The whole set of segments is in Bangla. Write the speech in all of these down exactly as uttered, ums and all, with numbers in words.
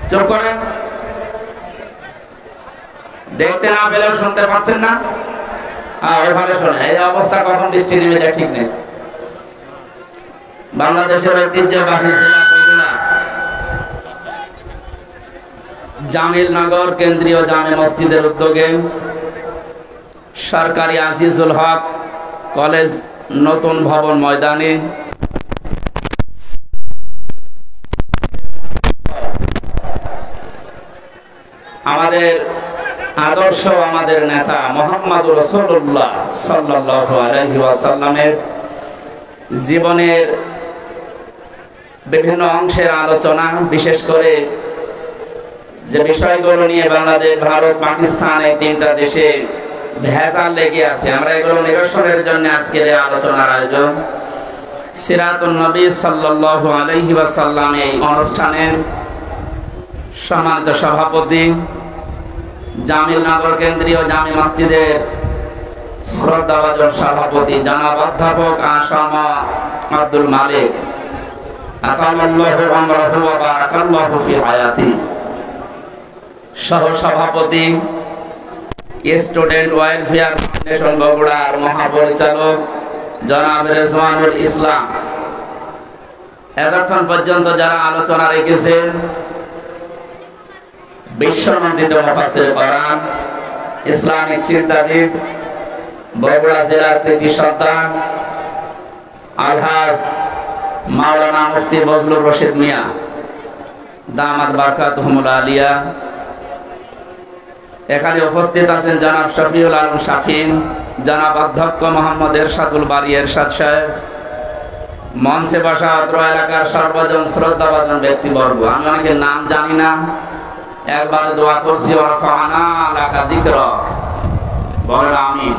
চুপ করেন। দেখতে না পেলেও শুনতে পাচ্ছেন না? ওইভাবে শোনেন। এই অবস্থা কখন বৃষ্টি নেমে যায় ঠিক নেই। বাংলাদেশের ঐতিহ্যবাহী জেলা বগুড়া জামিলনগর কেন্দ্রীয় জামে মসজিদের উদ্যোগে সরকারি আজিজুল হক কলেজ নতুন ভবন ময়দানে আমাদের আদর্শ, আমাদের নেতা মুহাম্মদ রাসূলুল্লাহ সাল্লাল্লাহু আলাইহি ওয়াসাল্লামের জীবনের বিভিন্ন অংশের আলোচনা, বিশেষ করে যে বিষয়গুলো নিয়ে বাংলাদেশ, ভারত, পাকিস্তান এই তিনটা দেশে ভেজাল লেগে আছে, আমরা এগুলো নিরসনের জন্য আজকের এই আলোচনার আয়োজন। সিরাতুন নবী সাল্লাল্লাহু আলাইহি ওয়াসাল্লাম এই অনুষ্ঠানের সম্মানিত সভাপতি, জামিলনগর কেন্দ্রীয় জামে মসজিদের শ্রদ্ধাভাজন সভাপতি জনাব অধ্যাপক আসামা আব্দুল মালিক আতাল্লাহু আমরাহু ওয়া বারাকাল্লাহু ফি হায়াতি, সহ সভাপতি স্টুডেন্ট ওয়েলফেয়ার ফাউন্ডেশন বগুড়ার মহাপরিচালক জনাব রেজওয়ানুল ইসলাম, এতক্ষণ পর্যন্ত যারা আলোচনা রেখেছেন বিশ্বনন্দিত মুফাসসির কোরআন, ইসলামিক চিন্তাবিদ, বগুড়া জেলার কৃতি সন্তান আলহাজ মাওলানা মুফতি বজলুর রশিদ মিয়া দামাত বারাকাতুহুমুল আলিয়া। এখানে উপস্থিত আছেন জনাব শফিউল আলম শাফিন, জনাব অধ্যক্ষ মোহাম্মদ এরশাদুল বারী এরশাদ সাহেব, মঞ্চে বসা অত্র এলাকার সর্বজন শ্রদ্ধাভাজন ব্যক্তিবর্গ। আমি অনেকের নাম জানি না, একবার দোয়া করছি ওয়ারফা'না লাকা যিকরাক, বলেন আমিন।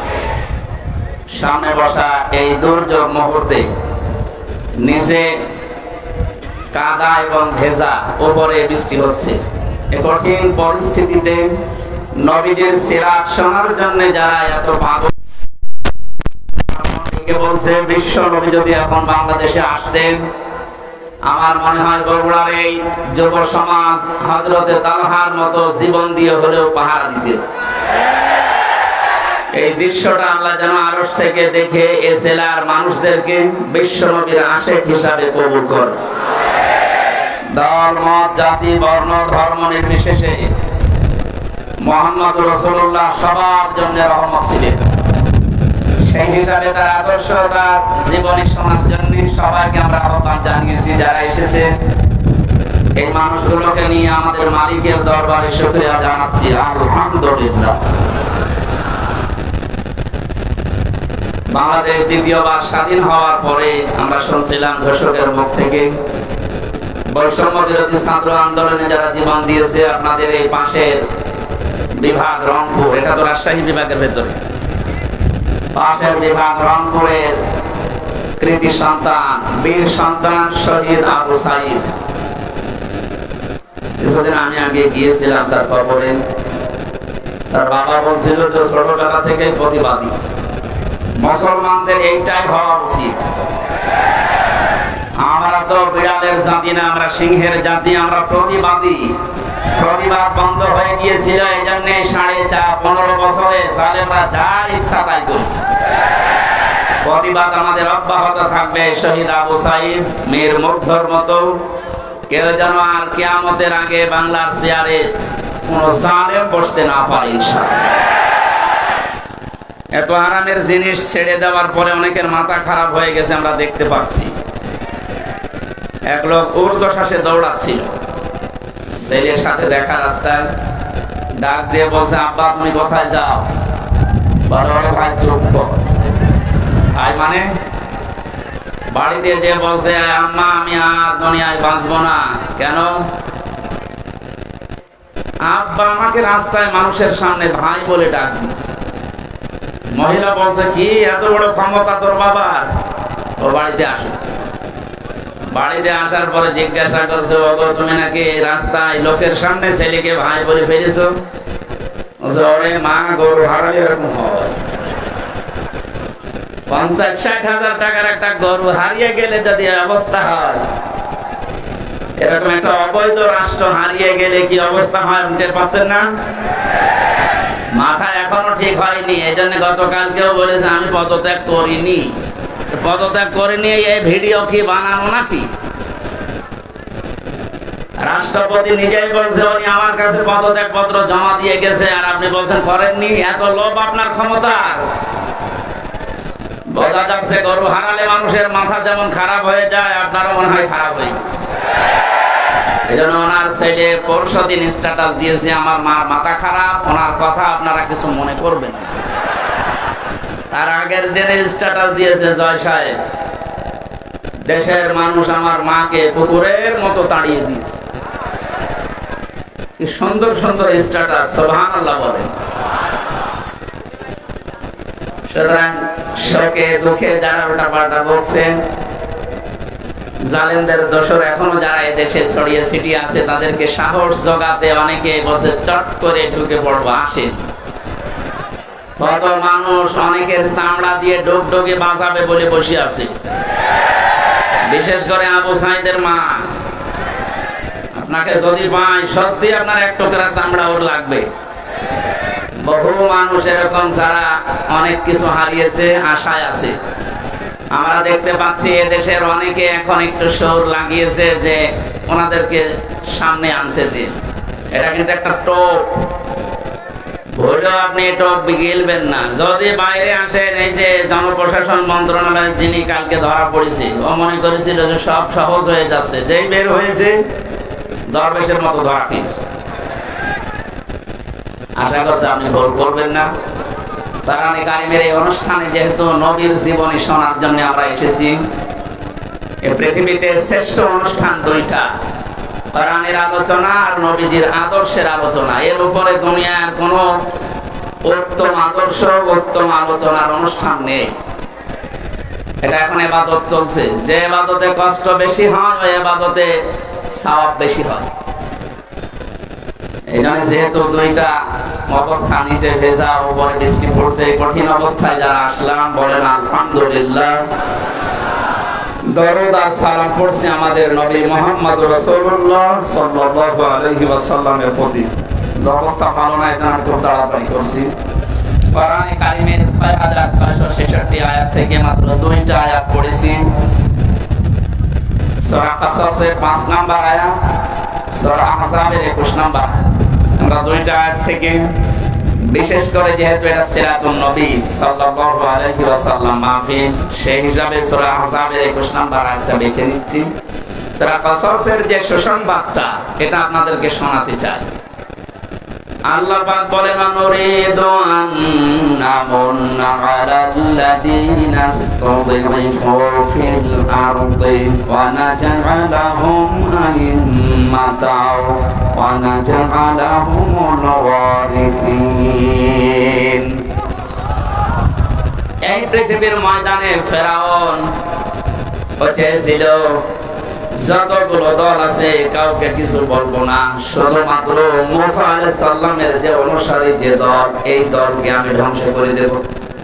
সামনে বসা এই দুর্যোগ মুহূর্তে নিচে কাদা এবং ভেজা, উপরে বৃষ্টি হচ্ছে, এই কঠিন পরিস্থিতিতে নবীদের সিরাত শোনার জন্য যারা এত পাগল, বলছে বিশ্ব নবী যদি এখন বাংলাদেশে আসতেন, আমার মনে হয় বগুড়ার এই যুব সমাজ হযরতে তালহার মতো জীবন দিয়ে হলেও পাহারা দিতেন। এই দৃশ্যটা আমরা যেন আরশ থেকে দেখে এ জেলার মানুষদেরকে বিশ্ব নবীর আশিক হিসাবে কবুল করে। দল, মত, জাতি, বর্ণ, ধর্ম নির্বিশেষে মুহাম্মদ রাসূলুল্লাহ সবার জন্য রহমত ছিলেন। সেই হিসাবে তার আদর্শ, তার জীবনী শোনার জন্য সবাইকে আমরা আহ্বান জানিয়েছি। যারা এসেছে এই মানুষগুলোকে নিয়ে আমাদের মালিকের দরবারে শুকরিয়া জানাচ্ছি, আলহামদুলিল্লাহ। বাংলাদেশ দ্বিতীয়বার স্বাধীন হওয়ার পরে আমরা শুনছিলাম ঘোষকের মুখ থেকে বৈষম্য বিরোধী ছাত্র আন্দোলনে যারা জীবন দিয়েছে, আপনাদের এই পাশের বিভাগ রংপুর, এটা তো রাজশাহী বিভাগের ভেতরে, পাশের বিভাগ রংপুরের কৃতি সন্তান, বীর সন্তান শহীদ আবু সাঈদ। কিছুদিন আমি আগে গিয়েছিলাম তার কবরে। তার বাবা বলছিল যে ছোটবেলা থেকে প্রতিবাদী, মুসলমানদের এইটাই হওয়া উচিত। আমরা তো বিড়ালের জাতি না, আমরা সিংহের জাতি, আমরা প্রতিবাদী। প্রতিবাদ বন্ধ হয়ে গিয়েছিল, এই জন্য সাড়ে চার পনেরো বছরে সালেমরা যা ইচ্ছা তাই করছে। প্রতিবাদ আমাদের অব্যাহত থাকবে। শহীদ আবু সাঈদ মীর মুগ্ধর মতো কেউ যেন আর কিয়ামতের আগে বাংলার চেয়ারে কোন জালেম বসতে না পারে ইনশাআল্লাহ। এত আরামের জিনিস ছেড়ে দেওয়ার পরে অনেকের মাথা খারাপ হয়ে গেছে, আমরা দেখতে পাচ্ছি। এক লোক ঊর্ধ্বশ্বাসে দৌড়াচ্ছিল, ছেলের সাথে দেখা রাস্তায় ডাক দিয়ে বলছে, আব্বা তুমি কোথায় যাও? বলো ভাই চুপ কর। ভাই মানে বাড়িতে যে বলছে, আম্মা আমি আর দুনিয়ায় বাঁচবো না। কেন? আব্বা আমাকে রাস্তায় মানুষের সামনে ভাই বলে ডাক দিচ্ছে। মহিলা বলছে, কি এত বড় ক্ষমতা তোর বাবার? ও বাড়িতে আসো। বাড়িতে আসার পরে জিজ্ঞাসা করছে, ওগো তুমি নাকি রাস্তায় লোকের সামনে ছেলেকে ভাই বলে ফেলেছো? ওরে মা, গরু হারালে এরকম হয়। পঞ্চাশ ষাট হাজার টাকার একটা গরু হারিয়ে গেলে যদি অবস্থা হয়, এরকম একটা অবৈধ রাষ্ট্র হারিয়ে গেলে কি অবস্থা হয় টের পাচ্ছেন না? মাথা এখনো ঠিক হয়নি। এই জন্য গতকালকেও বলেছে আমি পদত্যাগ করিনি। পদত্যাগ করিনি এই ভিডিও কি বানানো নাকি? রাষ্ট্রপতি নিজেই বলছে উনি আমার কাছে পদত্যাগ পত্র জমা দিয়ে গেছে, আর আপনি বলছেন করেননি। এত লোভ আপনার ক্ষমতার। বোঝা যাচ্ছে গরু হারালে মানুষের মাথা যেমন খারাপ হয়ে যায়, আপনারও মনে হয় খারাপ হয়ে গেছে। এই জন্য ওনার ছেলে পরশু দিন স্ট্যাটাস দিয়েছে আমার মার মাথা খারাপ, ওনার কথা আপনারা কিছু মনে করবেন না। তার আগের দিনে স্ট্যাটাস দিয়েছে জয় সাহেব, দেশের মানুষ আমার মাকে কুকুরের মতো তাড়িয়ে দিয়েছে। কি সুন্দর সুন্দর স্ট্যাটাস, সুবহানাল্লাহ বলেন। সুতরাং শোকে দুঃখে যারা উল্টা পাল্টা বলছেন, জালেমদের দোসর এখনো যারা এই দেশে ছড়িয়ে ছিটিয়ে আছে, তাদেরকে সাহস জোগাতে অনেকে বসে চট করে ঢুকে পড়বো, আসেন। কত মানুষ অনেকের চামড়া দিয়ে ডোক ডোকে বাঁচাবে বলে বসে আছে, বিশেষ করে আবু সাইদের মা। আপনাকে যদি পাই সত্যি আপনার এক টুকরা চামড়া ওর লাগবে। বহু মানুষ এরকম যারা অনেক কিছু হারিয়েছে, আশায় আছে। আমরা দেখতে পাচ্ছি এদেশের অনেকে এখন একটু সুর লাগিয়েছে যে ওনাদেরকে সামনে আনতে দিন। এটা কিন্তু একটা টোপ, ভুলেও আপনি টোপ গিলবেন না। যদি বাইরে আসেন, এই যে জনপ্রশাসন মন্ত্রণালয়ের যিনি কালকে ধরা পড়েছে, ও মনে করেছিল যে সব সহজ হয়ে যাচ্ছে, যেই বের হয়েছে দরবেশের মতো ধরা খেয়েছে। আশা করছে আপনি ভুল করবেন না। কোরআনে কারিমের এই অনুষ্ঠানে যেহেতু নবীর জীবনী শোনার জন্য আমরা এসেছি, এই পৃথিবীতে শ্রেষ্ঠ অনুষ্ঠান দুইটা, কোরআনের আলোচনা আর নবীজির আদর্শের আলোচনা। এর উপরে দুনিয়ার কোন উত্তম আদর্শ, উত্তম আলোচনার অনুষ্ঠান নেই। এটা এখন ইবাদত চলছে, যে ইবাদতে কষ্ট বেশি হয় ওই ইবাদতে সওয়াব বেশি হয়। এই জন্য যেহেতু দুইটা অবস্থা, নিচে ভেজা উপরে বৃষ্টি পড়ছে, কঠিন অবস্থায় যারা আসলাম বলেন আলহামদুলিল্লাহ। দরুদ আর সালাম পড়ছি আমাদের নবী মুহাম্মদ রাসূলুল্লাহ সাল্লাল্লাহু আলাইহি ওয়াসাল্লামের প্রতি। অবস্থা ভালো না, এটা আমি খুব তাড়াতাড়ি করছি। কোরআনে কারিমের ছয় হাজার ছয়শ ছেষট্টি আয়াত থেকে মাত্র দুইটা আয়াত পড়েছি। সূরা কাসাসের পাঁচ নাম্বার আয়াত, সূরা আহজাবের একুশ নাম্বার আয়াত। আমরা দুইটা আয়াত থেকে, বিশেষ করে যেহেতু এটা সিরাতুন নবী সাল্লাল্লাহু আলাইহি ওয়াসাল্লাম মাহফিল, সেই হিসাবে সূরা আহজাবের একুশ নাম্বার আয়াতটা বেছে নিচ্ছি। সূরা কাসাসের যে সুসংবাদটা, এটা আপনাদেরকে শোনাতে চাই। আল্লাহ পাক বলেন নুরিদু আন নামুন্না আলাল্লাযীনা ইসতাযিফু ফিল আরদি ওয়া নাজআলাহুম আইম্মাতাও ওয়া নাজআলাহুমুল ওয়ারিসিন। এই পৃথিবীর ময়দানে ফেরাউন হয়েছিল, যতগুলো দল আছে কাউকে কিছু বলবো না, শুধুমাত্র মুসা আলাইহিস সালামের যে অনুসারী যে দল, এই দলকে আমি ধ্বংস করে দেব।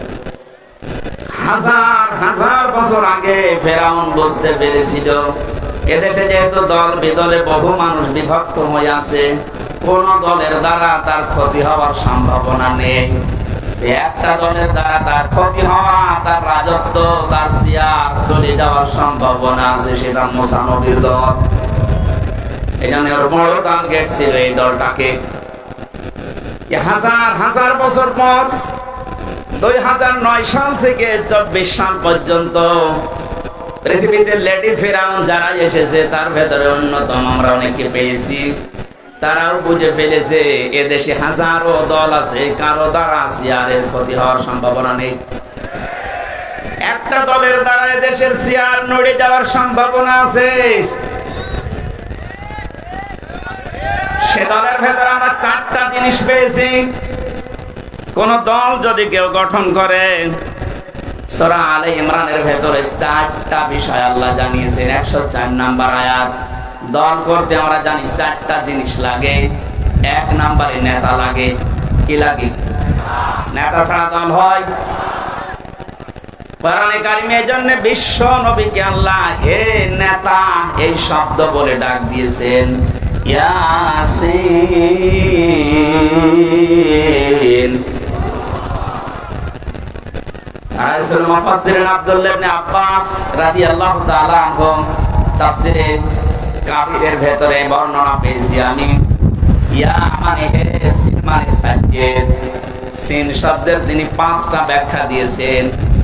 হাজার হাজার বছর আগে ফেরাউন বুঝতে পেরেছিল এদেশে যেহেতু দল বিদলে বহু মানুষ বিভক্ত হয়ে আছে, কোন দলের দ্বারা তার ক্ষতি হওয়ার সম্ভাবনা নেই। একটা দলের দ্বারা তার ক্ষতি হওয়া, তার রাজত্ব, তার সিয়ার চলে যাওয়ার সম্ভাবনা আছে, সেটা মুসা নবীর দল। এই জন্য ওর বড় টার্গেট ছিল এই দলটাকে। হাজার হাজার বছর পর, দুই হাজার নয় সাল থেকে চব্বিশ সাল পর্যন্ত পৃথিবীতে লেডি ফেরাউন যারা এসেছে, তার ভেতরে অন্যতম আমরা অনেককে পেয়েছি। তারাও বুঝে ফেলেছে এদেশে হাজারো দল আছে, কারো দ্বারা সিয়ারের ক্ষতি হওয়ার সম্ভাবনা নেই। একটা দলের দ্বারা এদেশের সিয়ার নড়ে যাওয়ার সম্ভাবনা আছে। সে দলের ভেতরে আমরা চারটা জিনিস পেয়েছি। কোন দল যদি কেউ গঠন করে, সূরা আলে ইমরানের ভেতরে চারটা বিষয় আল্লাহ জানিয়েছেন, একশো চার নাম্বার আয়াত। দল করতে আমরা জানি চারটা জিনিস লাগে। এক নাম্বারে নেতা লাগে। কি লাগে? নেতা ছাড়া দল হয়? কোরআনে কারিমের জন্য বিশ্ব নবীকে আল্লাহ হে নেতা এই শব্দ বলে ডাক দিয়েছেন। ইয়াসিন। রাসূল মুফাসসির আব্দুল্লাহ ইবনে আব্বাস রাদিয়াল্লাহু তাআলা আনহু তাফসীরে কাবিরের ভেতরে বর্ণনা পেয়েছি আমি। ইয়া মানে হে, সিন মানে সাজ্জেদ। সিন শব্দের তিনি পাঁচটা ব্যাখ্যা দিয়েছেন।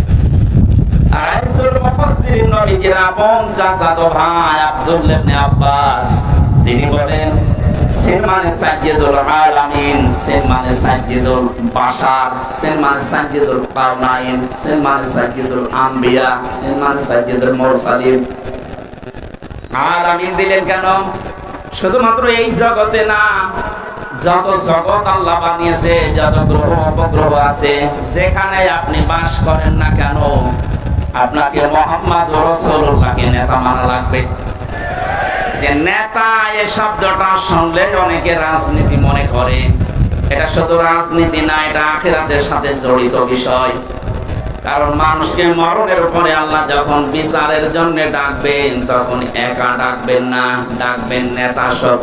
রাসূল মুফাসসির নবীর আপন চাচাতো ভাই আব্দুল্লাহ ইবনে আব্বাস তিনি বলেন সিন মানে সাজ্জেদুল আলামিন, সিন মানে সাজ্জেদুল বাশার, সিন মানে সাজ্জেদুল কাওনাইন, সিন মানে সাজ্জেদুল আম্বিয়া, সিন মানে সাজ্জেদুল মুরসালিন। আলামিন দিলেন কেন? শুধুমাত্র এই জগতে না, যত জগৎ আল্লাহ বানিয়েছে, যত গ্রহ উপগ্রহ আছে, যেখানে আপনি বাস করেন না কেন, আপনাকে মুহাম্মদ রাসূলুল্লাহকে নেতা মানা লাগবে। যে নেতা এই শব্দটা শুনলে অনেকে রাজনীতি মনে করে। এটা শুধু রাজনীতি না, এটা আখিরাতের সাথে জড়িত বিষয়। কারণ মানুষকে মরণের উপরে আল্লাহ যখন বিচারের জন্য ডাকবেন, তখন একা ডাকবেন না, ডাকবেন নেতা সহ।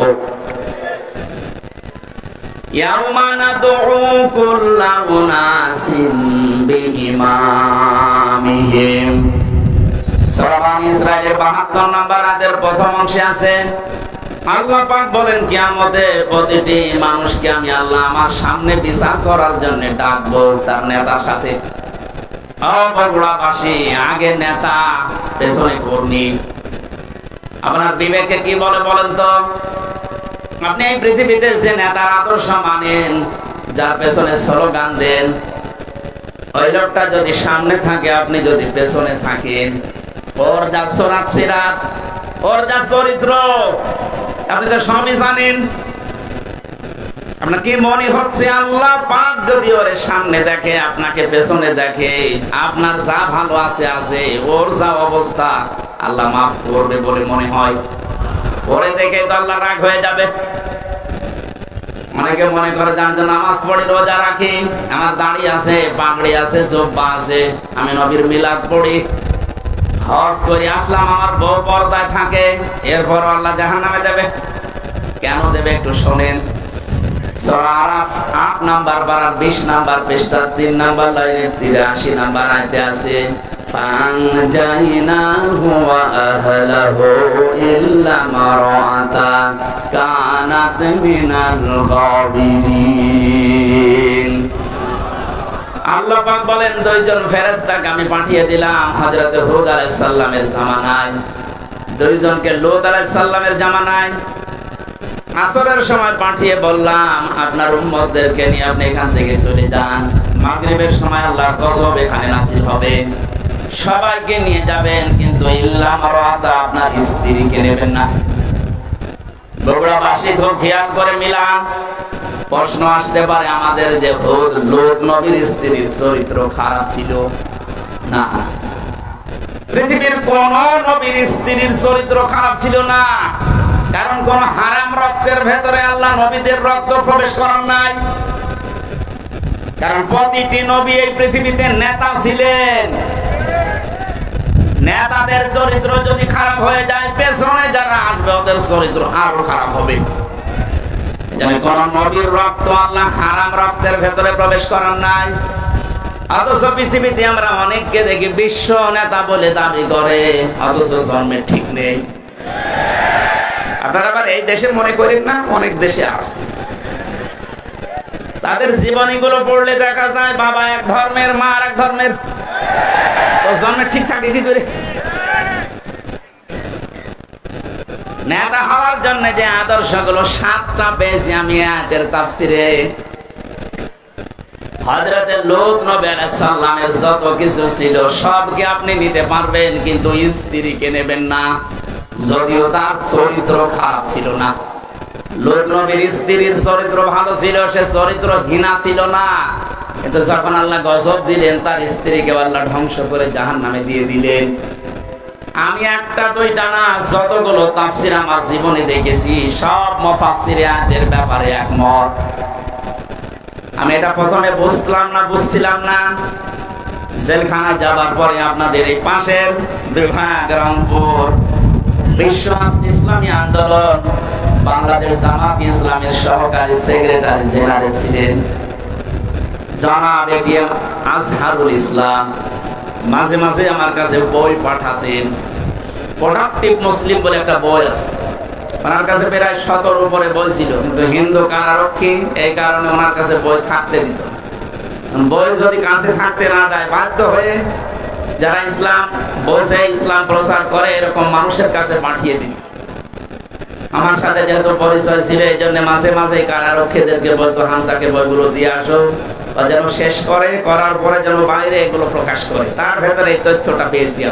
ইয়াউমা নাদউ কুল্লা উনাসিন বিইমামিহিম। সূরা বানী ইসরাঈলের বাহাত্তর নম্বর আয়াতের প্রথম অংশে আছে আল্লাহ পাক বলেন কিয়ামতে প্রতিটি মানুষকে আমি আল্লাহ আমার সামনে বিচার করার জন্য ডাকবো তার নেতার সাথে। বগুড়াবাসী, আগে নেতা পেছনে কর্মী। আপনার বিবেকে কি বলে বলেন তো? আপনি এই পৃথিবীতে যে নেতার আদর্শ মানেন, যার পেছনে স্লোগান দেন, ওই লোকটা যদি সামনে থাকে, আপনি যদি পেছনে থাকেন, ওর যা সোরাত সিরাত, ওর যা চরিত্র আপনি তো সবই জানেন। আপনার কি মনে হচ্ছে আল্লাহ পাক যদি ওর সামনে দেখে, আপনাকে পেছনে দেখে, আপনার যা ভালো আছে আছে, ওর যা অবস্থা আল্লাহ মাফ করবে বলে মনে হয়? পরে দেখে তো আল্লাহ রাগ হয়ে যাবে। অনেকে মনে করে জান যে নামাজ পড়ি, রোজা রাখি, আমার দাড়ি আছে, পাগড়ি আছে, জোব্বা আছে, আমি নবীর মিলাদ পড়ি, হজ করে আসলাম, আমার বউ পর্দায় থাকে, এরপর আল্লাহ জাহান্নামে দেবে। কেন দেবে একটু শোনেন। সূরা আরাফ আট নাম্বার পারার বিশ নাম্বার পৃষ্ঠার তিন নাম্বার লাইনের তিরাশি নাম্বার আয়াতে আছে ফানজাইনাহু ওয়া আহলাহু ইল্লা মারাতা কানাত মিনাল গাবিরিন। আল্লাহ পাক বলেন দুইজন ফেরেশতাকে আমি পাঠিয়ে দিলাম হযরত হুদ আলাইহিস সালামের জামানায়, দুইজনকে লূত আলাইহিস সালামের জামানায় আসরের সময় পাঠিয়ে বললাম আপনার উম্মতদেরকে নিয়ে আপনি এখান থেকে চলে যান। মাগরিবের সময় আল্লাহর গজব এখানে নাযিল হবে, সবাইকে নিয়ে যাবেন, কিন্তু ইল্লা মারাতা আপনার স্ত্রীকে নেবেন না। বগুড়াবাসী খুব খেয়াল করে মিলান। প্রশ্ন আসতে পারে আমাদের যে হুদ লূত নবীর স্ত্রীর চরিত্র খারাপ ছিল না, পৃথিবীর কোন নবীর স্ত্রীর চরিত্র খারাপ ছিল না। কারণ কোন হারাম রক্তের ভেতরে আল্লাহ নবীদের রক্ত প্রবেশ করার নাই। কারণ প্রতিটি নবী এই পৃথিবীতে নেতা ছিলেন। নেতাদের চরিত্র যদি খারাপ হয়ে যায়, পেছনে যারা আসবে ওদের চরিত্র আরো খারাপ হবে। কোন নবীর রক্ত আল্লাহ হারাম রক্তের ভেতরে প্রবেশ করার নাই। অথচ পৃথিবীতে আমরা অনেককে দেখি বিশ্ব নেতা বলে দাবি করে, অথচ জন্মের ঠিক নেই। আপনারা আবার এই দেশে মনে করেন না, অনেক দেশে আছে। তাদের জীবনী গুলো পড়লে দেখা যায় বাবা এক ধর্মের, মা আর এক ধর্মের, তো জন্মের ঠিক থাকে কি করে? নেতা হওয়ার জন্য যে আদর্শ গুলো সাতটা পেয়েছি আমি আয়াতের তাফসিরে। হযরতে লূত নবী আলাইহিস সালামের যত কিছু ছিল সবকে আপনি নিতে পারবেন, কিন্তু স্ত্রীকে নেবেন না, যদিও তার চরিত্র খারাপ ছিল না। লূত নবীর স্ত্রীর চরিত্র ভালো ছিল, সে চরিত্রহীনা ছিল না। কিন্তু যখন আল্লাহ গজব দিলেন, তার স্ত্রীকে আল্লাহ ধ্বংস করে জাহান্নামে দিয়ে দিলেন। আমি একটা দুইটা না, যতগুলো তাফসীর আমার জীবনে দেখেছি সব মুফাসসিরে আয়াতের ব্যাপারে একমত। আমি এটা প্রথমে বুঝলাম না, বুঝছিলাম না জেলখানা যাবার পরে আপনাদের এই পাশের বিভাগ রংপুর বিশ্ব ইসলামী আন্দোলন বাংলাদেশ জামাত ইসলামের সহকারী সেক্রেটারি জেনারেল ছিলেন জনাব এটিএম আজহারুল ইসলাম। মাঝে মাঝে আমার কাছে বই পাঠাতেন। প্রোডাক্টিভ মুসলিম বলে একটা বই আছে, ওনার কাছে প্রায় সতেরো উপরে বই ছিল, কিন্তু হিন্দু কারারক্ষী এই কারণে ওনার কাছে বই থাকতে দিত। বই যদি কাছে থাকতে না দেয় বাধ্য হয়ে যারা ইসলাম বোঝে, ইসলাম প্রচার করে এরকম মানুষের কাছে পাঠিয়ে দিত। আমার সাথে যেহেতু পরিচয় ছিল এই জন্য মাঝে মাঝে কারারক্ষীদেরকে বলতো হামসাকে বইগুলো দিয়ে আসো, বা যেন শেষ করে, করার পরে যেন বাইরে এগুলো প্রকাশ করে। তার ভেতরে এই তথ্যটা পেয়েছি।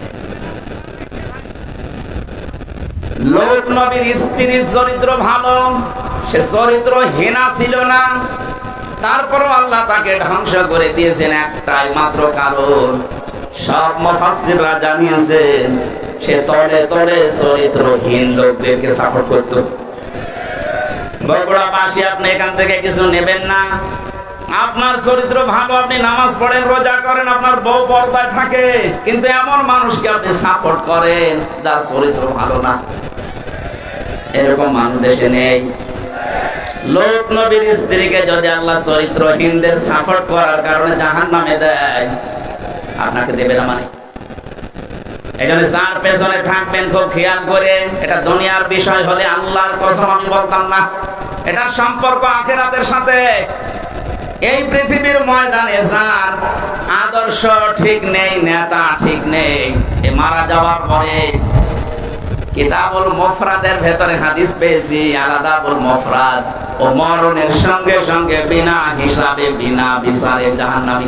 লোক নবীর স্ত্রীর চরিত্র ভালো, সে চরিত্র হীনা ছিল না, তারপরও আল্লাহ তাকে ধ্বংস করে দিয়েছেন একটাই মাত্র কারণ। সব মুফাসসিররা জানিয়েছেন সে তলে তলে চরিত্রহীন লোকদেরকে সাপোর্ট করত। বগুড়াবাসী, আপনি এখান থেকে কিছু নেবেন না। আপনার চরিত্র ভালো, আপনি নামাজ পড়েন, রোজা করেন, আপনার বউ পর্দায় থাকে, কিন্তু এমন মানুষকে আপনি সাপোর্ট করেন যার চরিত্র ভালো না। এরকম মানুষ দেশে নেই। লোক নবীর স্ত্রীকে যদি আল্লাহ চরিত্রহীনদের সাপোর্ট করার কারণে জাহান্নামে দেয়, আপনাকে দেবে না মানে? এখানে যার পেছনে থাকবেন খুব খেয়াল করে। এটা দুনিয়ার বিষয় হলে আল্লাহর কসম আমি বলতাম না, এটা সম্পর্ক আখিরাতের সাথে। এই পৃথিবীর ময়দানে যার আদর্শ ঠিক নেই, নেতা ঠিক নেই, এ মারা যাওয়ার পরে কিতাবুল মুফরাদের ভেতরে হাদিস পেয়েছি, আলাদাবুল মুফরাদ, ও মরণের সঙ্গে সঙ্গে বিনা হিসাবে বিনা বিচারে জাহান্নামী।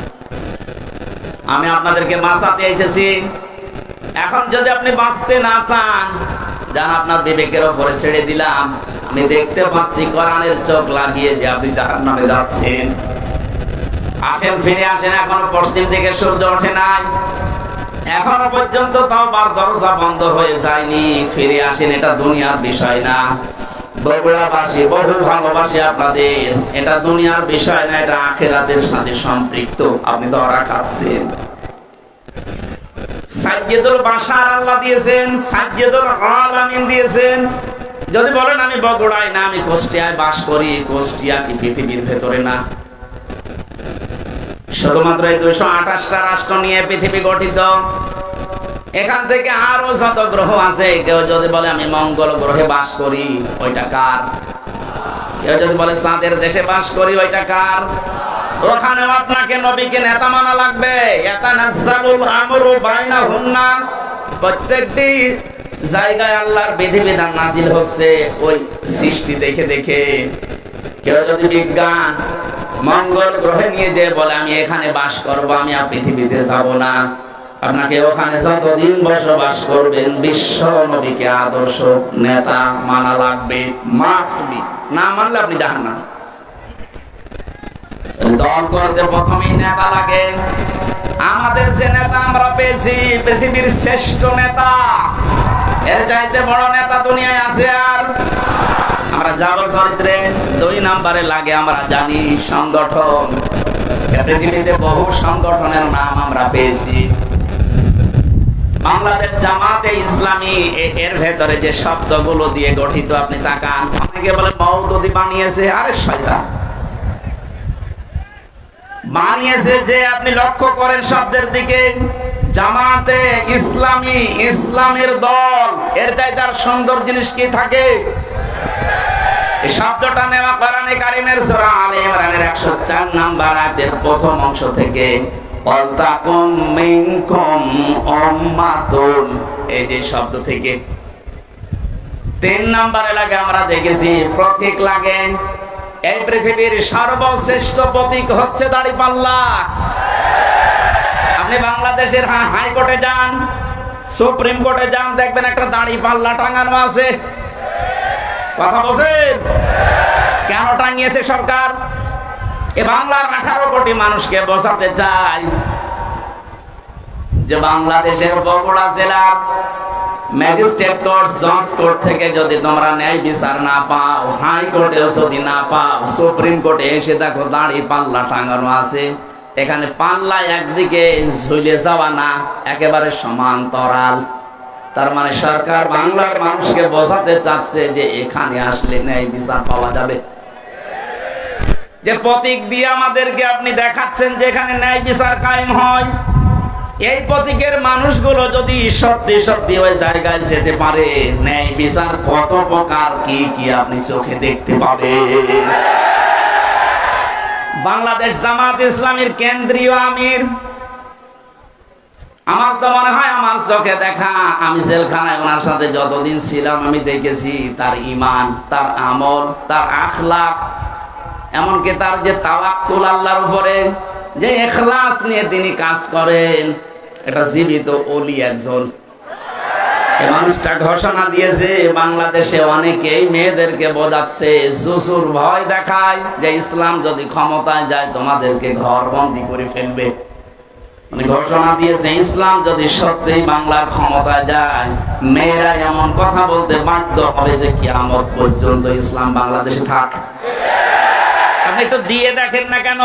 আমি আপনাদেরকে বাঁচাতে এসেছি। এখন যদি আপনি বাঁচতে না চান, যান আপনার বিবেকের উপরে ছেড়ে দিলাম। আমি দেখতে পাচ্ছি কোরআনের চোখ লাগিয়ে যে আপনি জাহান্নামে যাচ্ছেন। আসেন, ফিরে আসেন। এখনো পশ্চিম দিকে সূর্য ওঠে নাই, এখনো পর্যন্ত তাওবার দরজা বন্ধ হয়ে যায়নি। ফিরে আসেন, এটা দুনিয়ার বিষয় না। বগুড়াবাসী বহু ভালোবাসি আপনাদের। এটা দুনিয়ার বিষয় না, এটা আখিরাতের সাথে সম্পৃক্ত। আপনি ধরা খাচ্ছেন। সাইয়্যিদুল বাশার আল্লাহ দিয়েছেন, সাইয়্যিদুল আলামিন দিয়েছেন। যদি বলেন আমি বগুড়ায় না, আমি কুষ্টিয়ায় বাস করি, কুষ্টিয়া কি পৃথিবীর ভেতরে না? শুধুমাত্র এই দুইশো আঠাশটা রাষ্ট্র নিয়ে পৃথিবী গঠিত। এখান থেকে আরো যত গ্রহ আছে, কেউ যদি বলে আমি মঙ্গল গ্রহে বাস করি, ওইটা কার? কেউ যদি বলে চাঁদের দেশে বাস করি, ওইটা কার? ওখানে আপনাকে নবীকে নেতা মানা লাগবে। ইয়াতানাজ্জালুল আমরু বাইনাহুন্না, প্রত্যেকটি জায়গায় আল্লাহর বিধিবিধান নাজিল হচ্ছে ওই সৃষ্টি দেখে দেখে। কেউ যদি বিজ্ঞান মঙ্গল গ্রহে নিয়ে যে বলে আমি এখানে বাস করব, আমি আর পৃথিবীতে যাব না, আপনাকে ওখানে যতদিন বসবাস করবেন বিশ্ব নবীকে আদর্শ নেতা মানা লাগবে, মাস্ট বি। না মানলে আপনি জাহান্নামে। দল করতে প্রথমেই নেতা লাগে। আমাদের যে নেতা আমরা পেয়েছি পৃথিবীর শ্রেষ্ঠ নেতা, এর চাইতে বড় নেতা দুনিয়ায় আছে আর? আমরা যাব চরিত্রে। দুই নাম্বারে লাগে আমরা জানি সংগঠন। পৃথিবীতে বহু সংগঠনের নাম আমরা পেয়েছি। বাংলাদেশ জামাতে ইসলামী এর ভেতরে যে শব্দগুলো দিয়ে গঠিত আপনি তাকান। অনেকে বলে মওদুদি বানিয়েছে, আরে শয়তান বানিয়েছে যে। আপনি লক্ষ্য করেন শব্দের দিকে, জামাতে ইসলামী, ইসলামের দল, এর চাইতে আর সুন্দর জিনিস কি থাকে? এই শব্দটা নেওয়া কোরআনে কারীমের সূরা আলে ইমরানের একশো চার নম্বর আয়াতের প্রথম অংশ থেকে। ওয়ালতাকুম মিনকুম উম্মাতুন, এই যে শব্দ থেকে। তিন নম্বরে লাগে আমরা দেখেছি প্রতীক লাগে। এই পৃথিবীর সর্বশ্রেষ্ঠ প্রতীক হচ্ছে দাড়িপাল্লা। আপনি বাংলাদেশের হাইকোর্টে যান, সুপ্রিম কোর্টে যান, দেখবেন একটা দাড়িপাল্লা টাঙানো আছে। কথা বলছেন? কেন টাঙিয়েছে সরকার? এ বাংলার আঠারো কোটি মানুষকে বোঝাতে চাই যে বাংলাদেশের বগুড়া জেলার ম্যাজিস্ট্রেট কোর্ট, জজ কোর্ট থেকে যদি তোমরা ন্যায় বিচার না পাও, হাইকোর্টেও যদি না পাও, সুপ্রিম কোর্টে এসে দেখো দাড়ি পাল্লা টাঙানো আছে। এখানে পাল্লা একদিকে ঝুলে যাওয়া না, একেবারে সমান্তরাল। তার মানে সরকার বাংলার মানুষকে বোঝাতে চাচ্ছে যে এখানে আসলে ন্যায় বিচার পাওয়া যাবে। যে প্রতীক দিয়ে আমাদেরকে আপনি দেখাচ্ছেন যে এখানে ন্যায় বিচার কায়েম হয়, এই প্রতীকের মানুষগুলো যদি সত্যি সত্যি ওই জায়গায় যেতে পারে, ন্যায় বিচার কত প্রকার কি কি আপনি চোখে দেখতে পাবেন। বাংলাদেশ জামাত ইসলামীর কেন্দ্রীয় আমির, আমার তো মনে হয় আমার চোখে দেখা, আমি জেলখানায় ওনার সাথে যতদিন ছিলাম আমি দেখেছি তার ঈমান, তার আমল, তার আখলাক, এমনকি তার যে তাওয়াক্কুল আল্লাহর উপরে, যে ইখলাস নিয়ে তিনি কাজ করেন, এটা জীবিত ওলি একজন। এই মানুষটা ঘোষণা দিয়েছে বাংলাদেশে অনেকেই মেয়েদেরকে বোঝাচ্ছে, জুসুর ভয় দেখায় যে ইসলাম যদি ক্ষমতায় যায় তোমাদেরকে ঘর বন্দী করে ফেলবে। মানে ঘোষণা দিয়েছে ইসলাম যদি সত্যিই বাংলার ক্ষমতায় যায়, মেয়েরা এমন কথা বলতে বাধ্য হবে যে কিয়ামত পর্যন্ত ইসলাম বাংলাদেশে থাক। আপনি একটু দিয়ে দেখেন না কেন?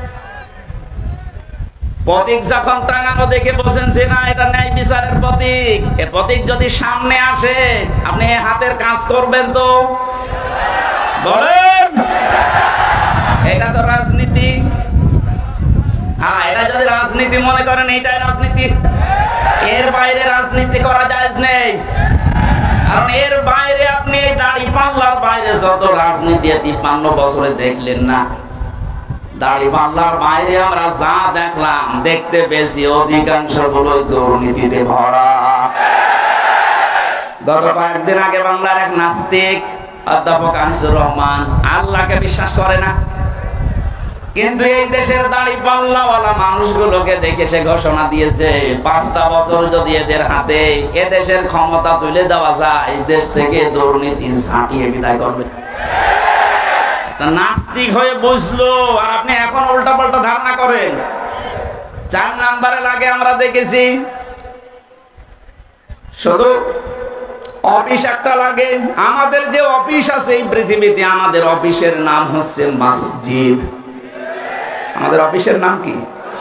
প্রতীক যখন টাঙানো দেখে বলছেন যে না এটা ন্যায় বিচারের প্রতীক, এ প্রতীক যদি সামনে আসে আপনি হাতের কাজ করবেন তো? বলেন, এটা তো রাজনীতি। হ্যাঁ, এটা যদি রাজনীতি মনে করেন এটাই রাজনীতি, এর বাইরে রাজনীতি করা জায়েজ নেই। কারণ এর বাইরে আপনি এই দাড়ি পাল্লার বাইরে যত রাজনীতি তিপ্পান্ন বছরে দেখলেন না, দাড়ি পাল্লার বাইরে আমরা যা দেখলাম, দেখতে পেয়েছি অধিকাংশ গুলোই দুর্নীতিতে ভরা। গত কয়েকদিন আগে বাংলার এক নাস্তিক অধ্যাপক আনিসুর রহমান আল্লাহকে বিশ্বাস করে না, কিন্তু এই দেশের দাড়ি পাল্লাওয়ালা মানুষগুলোকে দেখে সে ঘোষণা দিয়েছে পাঁচটা বছর যদি এদের হাতে এদেশের ক্ষমতা তুলে দেওয়া যায়, দেশ থেকে দুর্নীতি ঝাঁটিয়ে বিদায় করবে। নাস্তিক হয়ে বুঝলো, আর আপনি এখন উল্টা পাল্টা ধারণা করেন। চার নাম্বারে লাগে আমরা দেখেছি শুধু অফিস একটা লাগে। আমাদের যে অফিস আছে এই পৃথিবীতে, আমাদের অফিসের নাম হচ্ছে মসজিদ। আমাদের অফিসের নাম কি?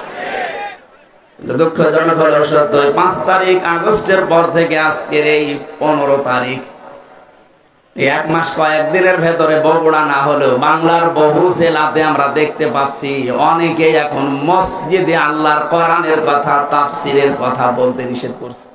দুঃখজনক হলো সত্য, পাঁচ তারিখ আগস্টের পর থেকে আজকের এই পনেরো তারিখ, এক মাস কয়েকদিনের ভেতরে বগুড়া না হলেও বাংলার বহু জেলাতে আমরা দেখতে পাচ্ছি অনেকে এখন মসজিদে আল্লাহর কোরআনের কথা, তাফসীরের কথা বলতে নিষেধ করছে।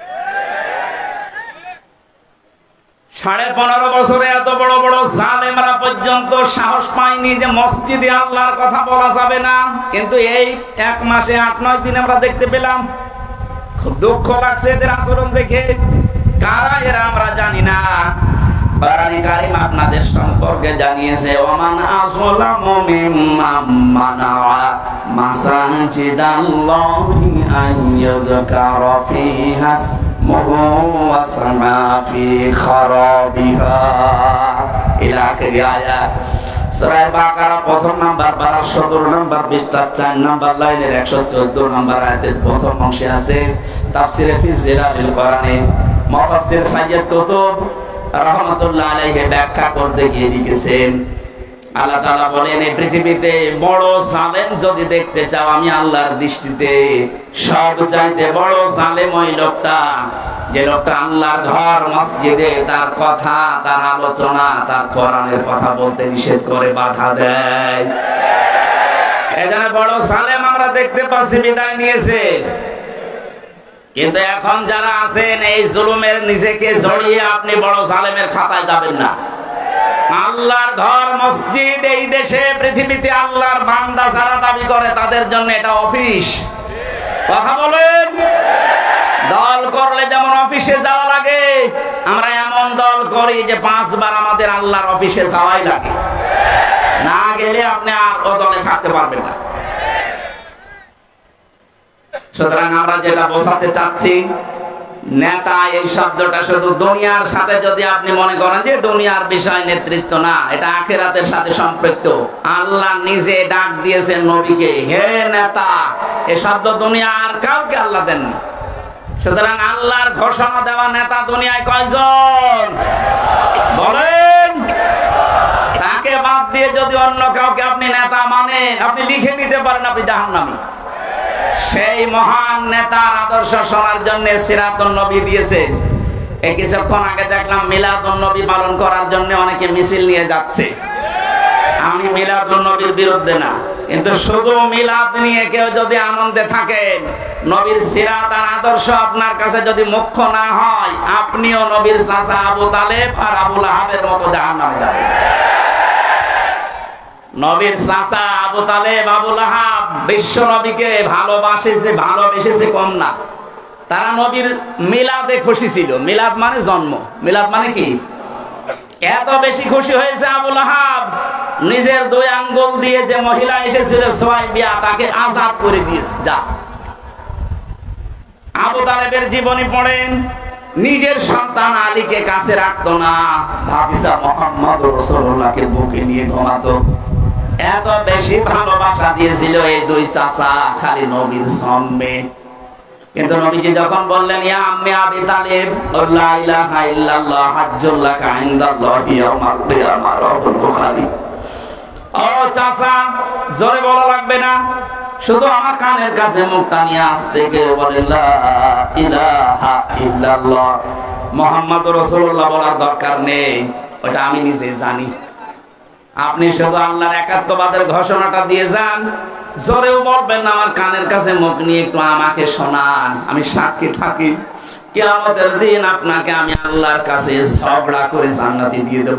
সাড়ে পনেরো বছরে এত বড় বড় জালেমরা পর্যন্ত সাহস পায়নি যে মসজিদে আল্লাহর কথা বলা যাবে না, কিন্তু এই এক মাসে আট নয় দিন আমরা দেখতে পেলাম। খুব দুঃখ লাগছে এদের আচরণ দেখে। কারা এরা আমরা জানি না। কোরআনে কারীম আপনাদের সম্পর্কে জানিয়েছে, ওমান আযলামু মিম্মান মানাআ মাসাজিদাল্লাহি আইয়ুযকারা ফীহা ইসমুহু ওয়া সামা ফী খারাবিহা ইলা আখির আয়াত। সূরা বাকারা প্রথম নাম্বার বারো সতেরো নাম্বার পৃষ্ঠা চার নাম্বার লাইনের একশো চোদ্দ নাম্বার আয়াতের প্রথম অংশে আছে। তাফসীরে ফি জিলালিল কোরআনে মুফাসসির সাইয়্যিদ কুতুব রাহমাতুল্লাহ আলাইহি ব্যাখ্যা করতে গিয়ে লিখেছেন, আল্লাহ তাআলা বলেন এই পৃথিবীতে বড় জালেম যদি দেখতে চাও, আমি আল্লাহর দৃষ্টিতে সব চাইতে বড় জালেম ওই লোকটা যে লোকটা আল্লাহর ঘর মসজিদে তার কথা, তার আলোচনা, তার কোরআনের কথা বলতে নিষেধ করে, বাধা দেয়। এখানে বড় জালেম আমরা দেখতে পাচ্ছি বিদায় নিয়েছে। কিন্তু এখন যারা আছেন এই জুলুমের নিজেকে জড়িয়ে আপনি বড় জালেমের খাতায় যাবেন না। আল্লাহর ঘর মসজিদ এই দেশে পৃথিবীতে আল্লাহর বান্দা যারা দাবি করে তাদের জন্য এটা অফিস। কথা বলেন। দল করলে যেমন অফিসে যাওয়া লাগে, আমরা এমন দল করি যে পাঁচবার আমাদের আল্লাহর অফিসে যাওয়াই লাগে, না গেলে আপনি আর ও দলে থাকতে পারবেন না। সুতরাং আমরা যেটা বোঝাতে চাচ্ছি, নেতা এই শব্দটা শুধু দুনিয়ার সাথে যদি আপনি মনে করেন যে দুনিয়ার বিষয় নেতৃত্ব না, এটা আখিরাতের সাথে সম্পৃক্ত। আল্লাহ নিজে ডাক দিয়েছেন নবীকে, হে নেতা। এই শব্দ দুনিয়ার কাউকে আল্লাহ দেননি। সুতরাং আল্লাহর ঘোষণা দেওয়া নেতা দুনিয়ায় কয়জন বলেন? তাকে বাদ দিয়ে যদি অন্য কাউকে আপনি নেতা নেতা মানেন, আপনি লিখে নিতে পারেন আপনি জাহান্নামী। সেই মহান নেতার আদর্শ শোনার জন্য সিরাতুন নবী দিয়েছেন। এই কিছুক্ষণ আগে দেখলাম মিলাদুন নবী পালন করার জন্য অনেকে মিছিল নিয়ে যাচ্ছে। আমি মিলাদুন নবীর বিরুদ্ধে না, কিন্তু শুধু মিলাদ নিয়ে কেউ যদি আনন্দে থাকেন, নবীর সিরাত আর আদর্শ আপনার কাছে যদি মুখ্য না হয়, আপনিও নবীর চাচা আবু তালেব আর আবু লাহাবের মতো জাহান্নামে যাবেন। নবীর চাচা আবু তালেব আবু লাহাব বিশ্ব নবীকে ভালোবাসেছে, ভালোবেসেছে কম না। তারা নবীর মিলাদে খুশি ছিল। মিলাদ মানে জন্ম, মিলাদ মানে কি? এত বেশি খুশি হয়েছে আবু লাহাব, নিজের দুই আঙ্গুল দিয়ে যে মহিলা এসেছিল সুয়াইবিয়া, তাকে আজাদ করে দিয়েছে। যা আবু তালেবের জীবনী পড়েন, নিজের সন্তান আলীকে কাছে রাখতো না, ভাতিজা মুহাম্মদ রাসূলুল্লাহকে বুকে নিয়ে ঘুমাতো। এত বেশি ভালোবাসা দিয়েছিল এই দুই চাচা খালি নবীর সামনে। কিন্তু নবীজি যখন বললেন ইয়া আম্মি আবি তালিব লা ইলাহা ইল্লাল্লাহ হাজ্জুল লাকা ইনদাল্লাহি ইয়াউমাল কিয়ামাহ রাওয়াহুল বুখারী। ও চাচা, জোরে বলা লাগবে না, শুধু আমার কানের কাছে মুখটা নিয়ে আসতে গিয়ে বলে লা ইলাহা ইল্লাল্লাহ মুহাম্মাদুর রাসূলুল্লাহ বলার দরকার নেই, ওটা আমি নিজে জানি। আপনি শুধু আল্লাহর একাত্মবাদের ঘোষণাটা দিয়ে যান, জোরেও বলবেন না, আমার কানের কাছে মুখ নিয়ে একটু আমাকে শোনান, আমি সাক্ষী থাকি কিয়ামতের দিন আপনাকে আমি আল্লাহর কাছে ঝগড়া করে জান্নাতি দিয়ে দেব।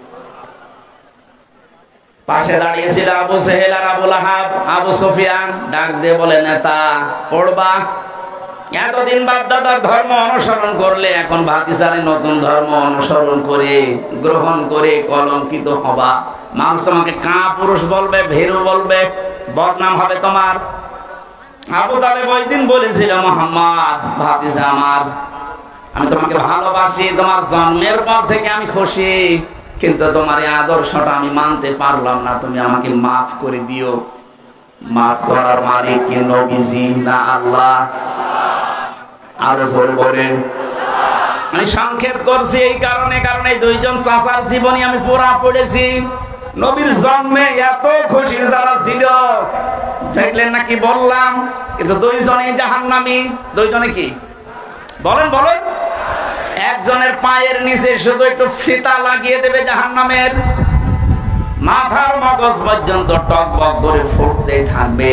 পাশে দাঁড়িয়েছিল আবু সেহেল আর আবু লাহাব। আবু সুফিয়ান ডাক দিয়ে বলে, নেতা পড়বা, এতদিন বাপদাদার ধর্ম অনুসরণ করলে এখন ভাতিজারে নতুন ধর্ম অনুসরণ করে গ্রহণ করে কলঙ্কিত হবা। মানুষ তোমাকে কা পুরুষ বলবে, ভীরু বলবে, বদনাম হবে তোমার। আবু তালেব ওই দিন বলেছিল, মুহাম্মদ ভাতিজা আমার, আমি তোমাকে ভালোবাসি, তোমার জন্মের পর থেকে আমি খুশি, কিন্তু তোমার এই আদর্শটা আমি মানতে পারলাম না, তুমি আমাকে মাফ করে দিও। মাফ করার মালিক কি নবীজি না আল্লাহ? আরো জোরে বলেন। আমি সংক্ষেপ করছি এই কারণে, কারণ এই দুইজন চাচার জীবনী আমি পুরা পড়েছি। নবীর জন্মে এত খুশি যারা ছিল, দেখলেন নাকি বললাম, কিন্তু দুইজনে জাহান্নামী। দুইজনে কি বলেন বলেন? একজনের পায়ের নিচে শুধু একটু ফিতা লাগিয়ে দেবে জাহান্নামের, মাথার মগজ পর্যন্ত টকবক করে ফুটতেই থাকবে।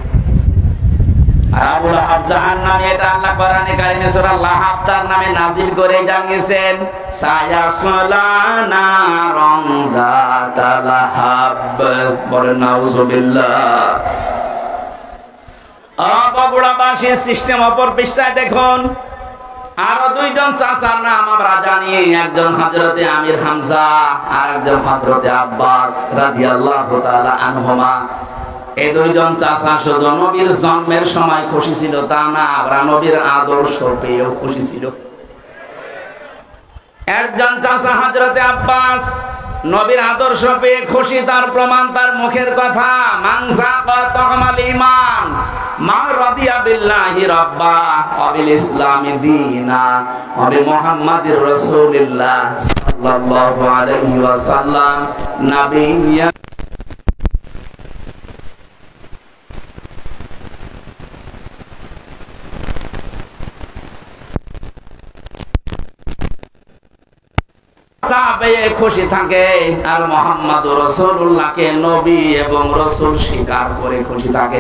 আবু লাহাব জাহান্নামী, এটা আল্লাহ কোরআনে কারিমে সূরা লাহাব তার নামে নাযিল করে জানিয়েছেন, সায়াসলা নারান যাতা লাহাব। বলেন নাউযুবিল্লাহ। বগুড়াবাসী সিস্টেম অপর পৃষ্ঠায় দেখুন, আরো দুইজন চাচার নাম আমরা জানি, একজন হযরতে আমির হামজা আর একজন হযরতে আব্বাস রাদিয়াল্লাহু তাআলা আনহুমা। এই দুইজন চাচা শুধু নবীর জন্মের সময় খুশি ছিল তা না, আমরা নবীর আদর্শ পেয়েও খুশি ছিল। একজন চাচা হযরতে আব্বাস নবীর আদর্শ পেয়ে খুশি, তার প্রমাণ তার মুখের কথা, মান যাকা তামাল ঈমান মা রাদিয়া বিল্লাহি রাব্বা ওয়া বিল ইসলামি দীনা ওয়া বি মুহাম্মাদির রাসূলিল্লাহ সাল্লাল্লাহু আলাইহি ওয়াসাল্লাম নাবিয়্যা। খুশি থাকে আর মুহাম্মাদুর রাসূলুল্লাহকে নবী এবং রাসূল স্বীকার করে খুশি থাকে।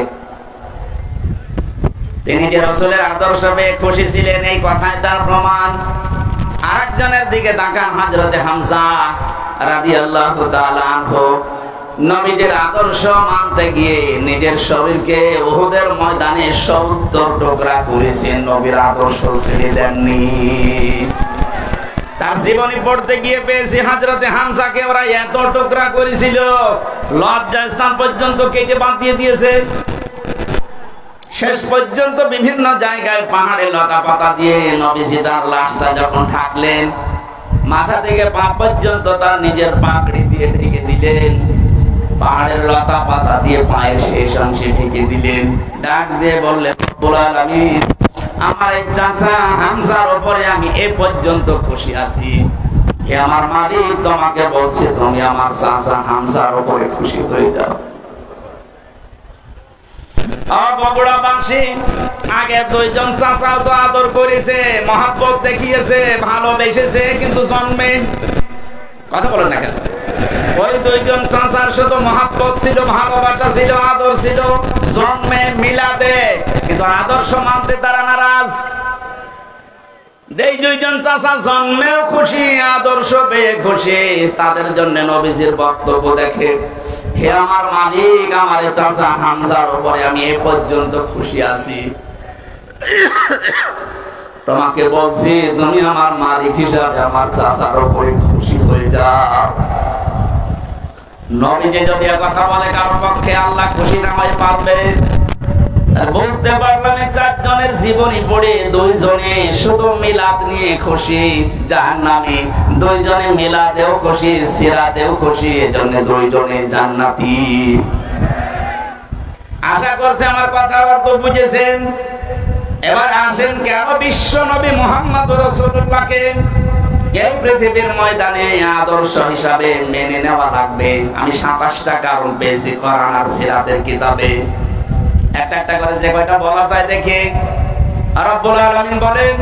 তিনি যে রাসূলের আদর্শ পেয়ে খুশি ছিলেন, এই কথায় তার প্রমাণ। আরেকজনের দিকে তাকান, হযরতে হামজা রাদিয়াল্লাহু তাআলা আনহু নবীদের আদর্শ মানতে গিয়ে নিজের শরীরকে উহুদের ময়দানে সত্তর টুকরা করেছেন, নবীর আদর্শ ছেড়ে দেননি। তার জীবনী পড়তে গিয়ে পেয়েছি হযরতে হামজাকে ওরা এত টুকরা করেছিল, লজ্জাস্থান পর্যন্ত কেটে বাদ দিয়ে দিয়েছে। শেষ পর্যন্ত বিভিন্ন জায়গায় পাহাড়ে লতা পাতা দিয়ে নবীজি তার লাশটা যখন ঢাকলেন, মাথা থেকে পা পর্যন্ত তার নিজের পাগড়ি দিয়ে ঢেকে দিলেন, পাহাড়ের লতা পাতা দিয়ে পায়ের শেষ অংশে ঢেকে দিলেন। ডাক দিয়ে বললেন, রব্বুল আলামিন, আমার এই চাচা হামজার উপরে আমি এ পর্যন্ত খুশি আছি, হে আমার মালিক, তোমাকে বলছে তুমি আমার চাচা হামজার উপরে খুশি হয়ে যাও। বগুড়াবাসী আগে দুইজন চাচাও তো আদর করেছে, মহব্বত দেখিয়েছে, ভালোবেসেছে, কিন্তু জন্মে কথা বলেন না কেন? ওই দুইজন চাচার শুধু মহব্বত ছিল, ভালোবাসা ছিল, আদর ছিল, জন্মে মিলাদে, কিন্তু আদর্শ মানতে তারা নারাজ। এই দুইজন চাচা জন্মেও খুশি, আদর্শ পেয়ে খুশি, তাদের জন্য নবীজির বক্তব্য দেখে, হে আমার মালিক, আমার চাচা হামজার উপরে আমি এ পর্যন্ত খুশি আছি, তোমাকে বলছি তুমি আমার মালিক হিসাবে আমার চাচার উপরে খুশি হয়ে যাও। নবীজি যদি কথা বলে কারোর পক্ষে আল্লাহ খুশি না হয়ে পারবে? বুঝতে পারলাম চারজনের জীবনী পড়ে দুইজনে শুধু মিলাদ নিয়ে খুশি, জাহান্নামী, দুইজনে মিলাদেও খুশি, সিরাতেও খুশি, এজন্য দুইজনে জান্নাতি। আশা করছি আমার কথা অর্থ বুঝেছেন। এবার আসেন কেন বিশ্ব নবী মুহাম্মদ রাসূলুল্লাহকে এই পৃথিবীর ময়দানে আদর্শ হিসাবে মেনে নেওয়া লাগবে। আমি সাতাশটা কারণ পেয়েছি কোরআন আর সিরাতের কিতাবে, একটা একটা করে যে কয়টা বলা যায় দেখে। রব্বুল আলামিন বলেন,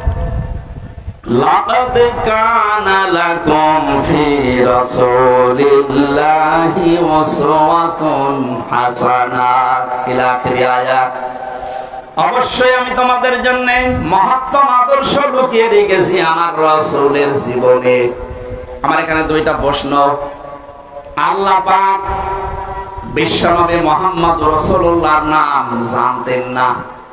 লাকাদ কানা লাকুম ফি রাসূলিল্লাহি উসওয়াতুন হাসানাহ ইলা আখির আয়াত। অবশ্যই আমি তোমাদের জন্য মহত্তম আদর্শ লুকিয়ে রেখেছি আমার রাসূলের জীবনে। আমার এখানে দুইটা প্রশ্ন। আল্লাহ পাক বিশ্বনবী মুহাম্মদ রাসূলুল্লাহর নাম জানতেন না?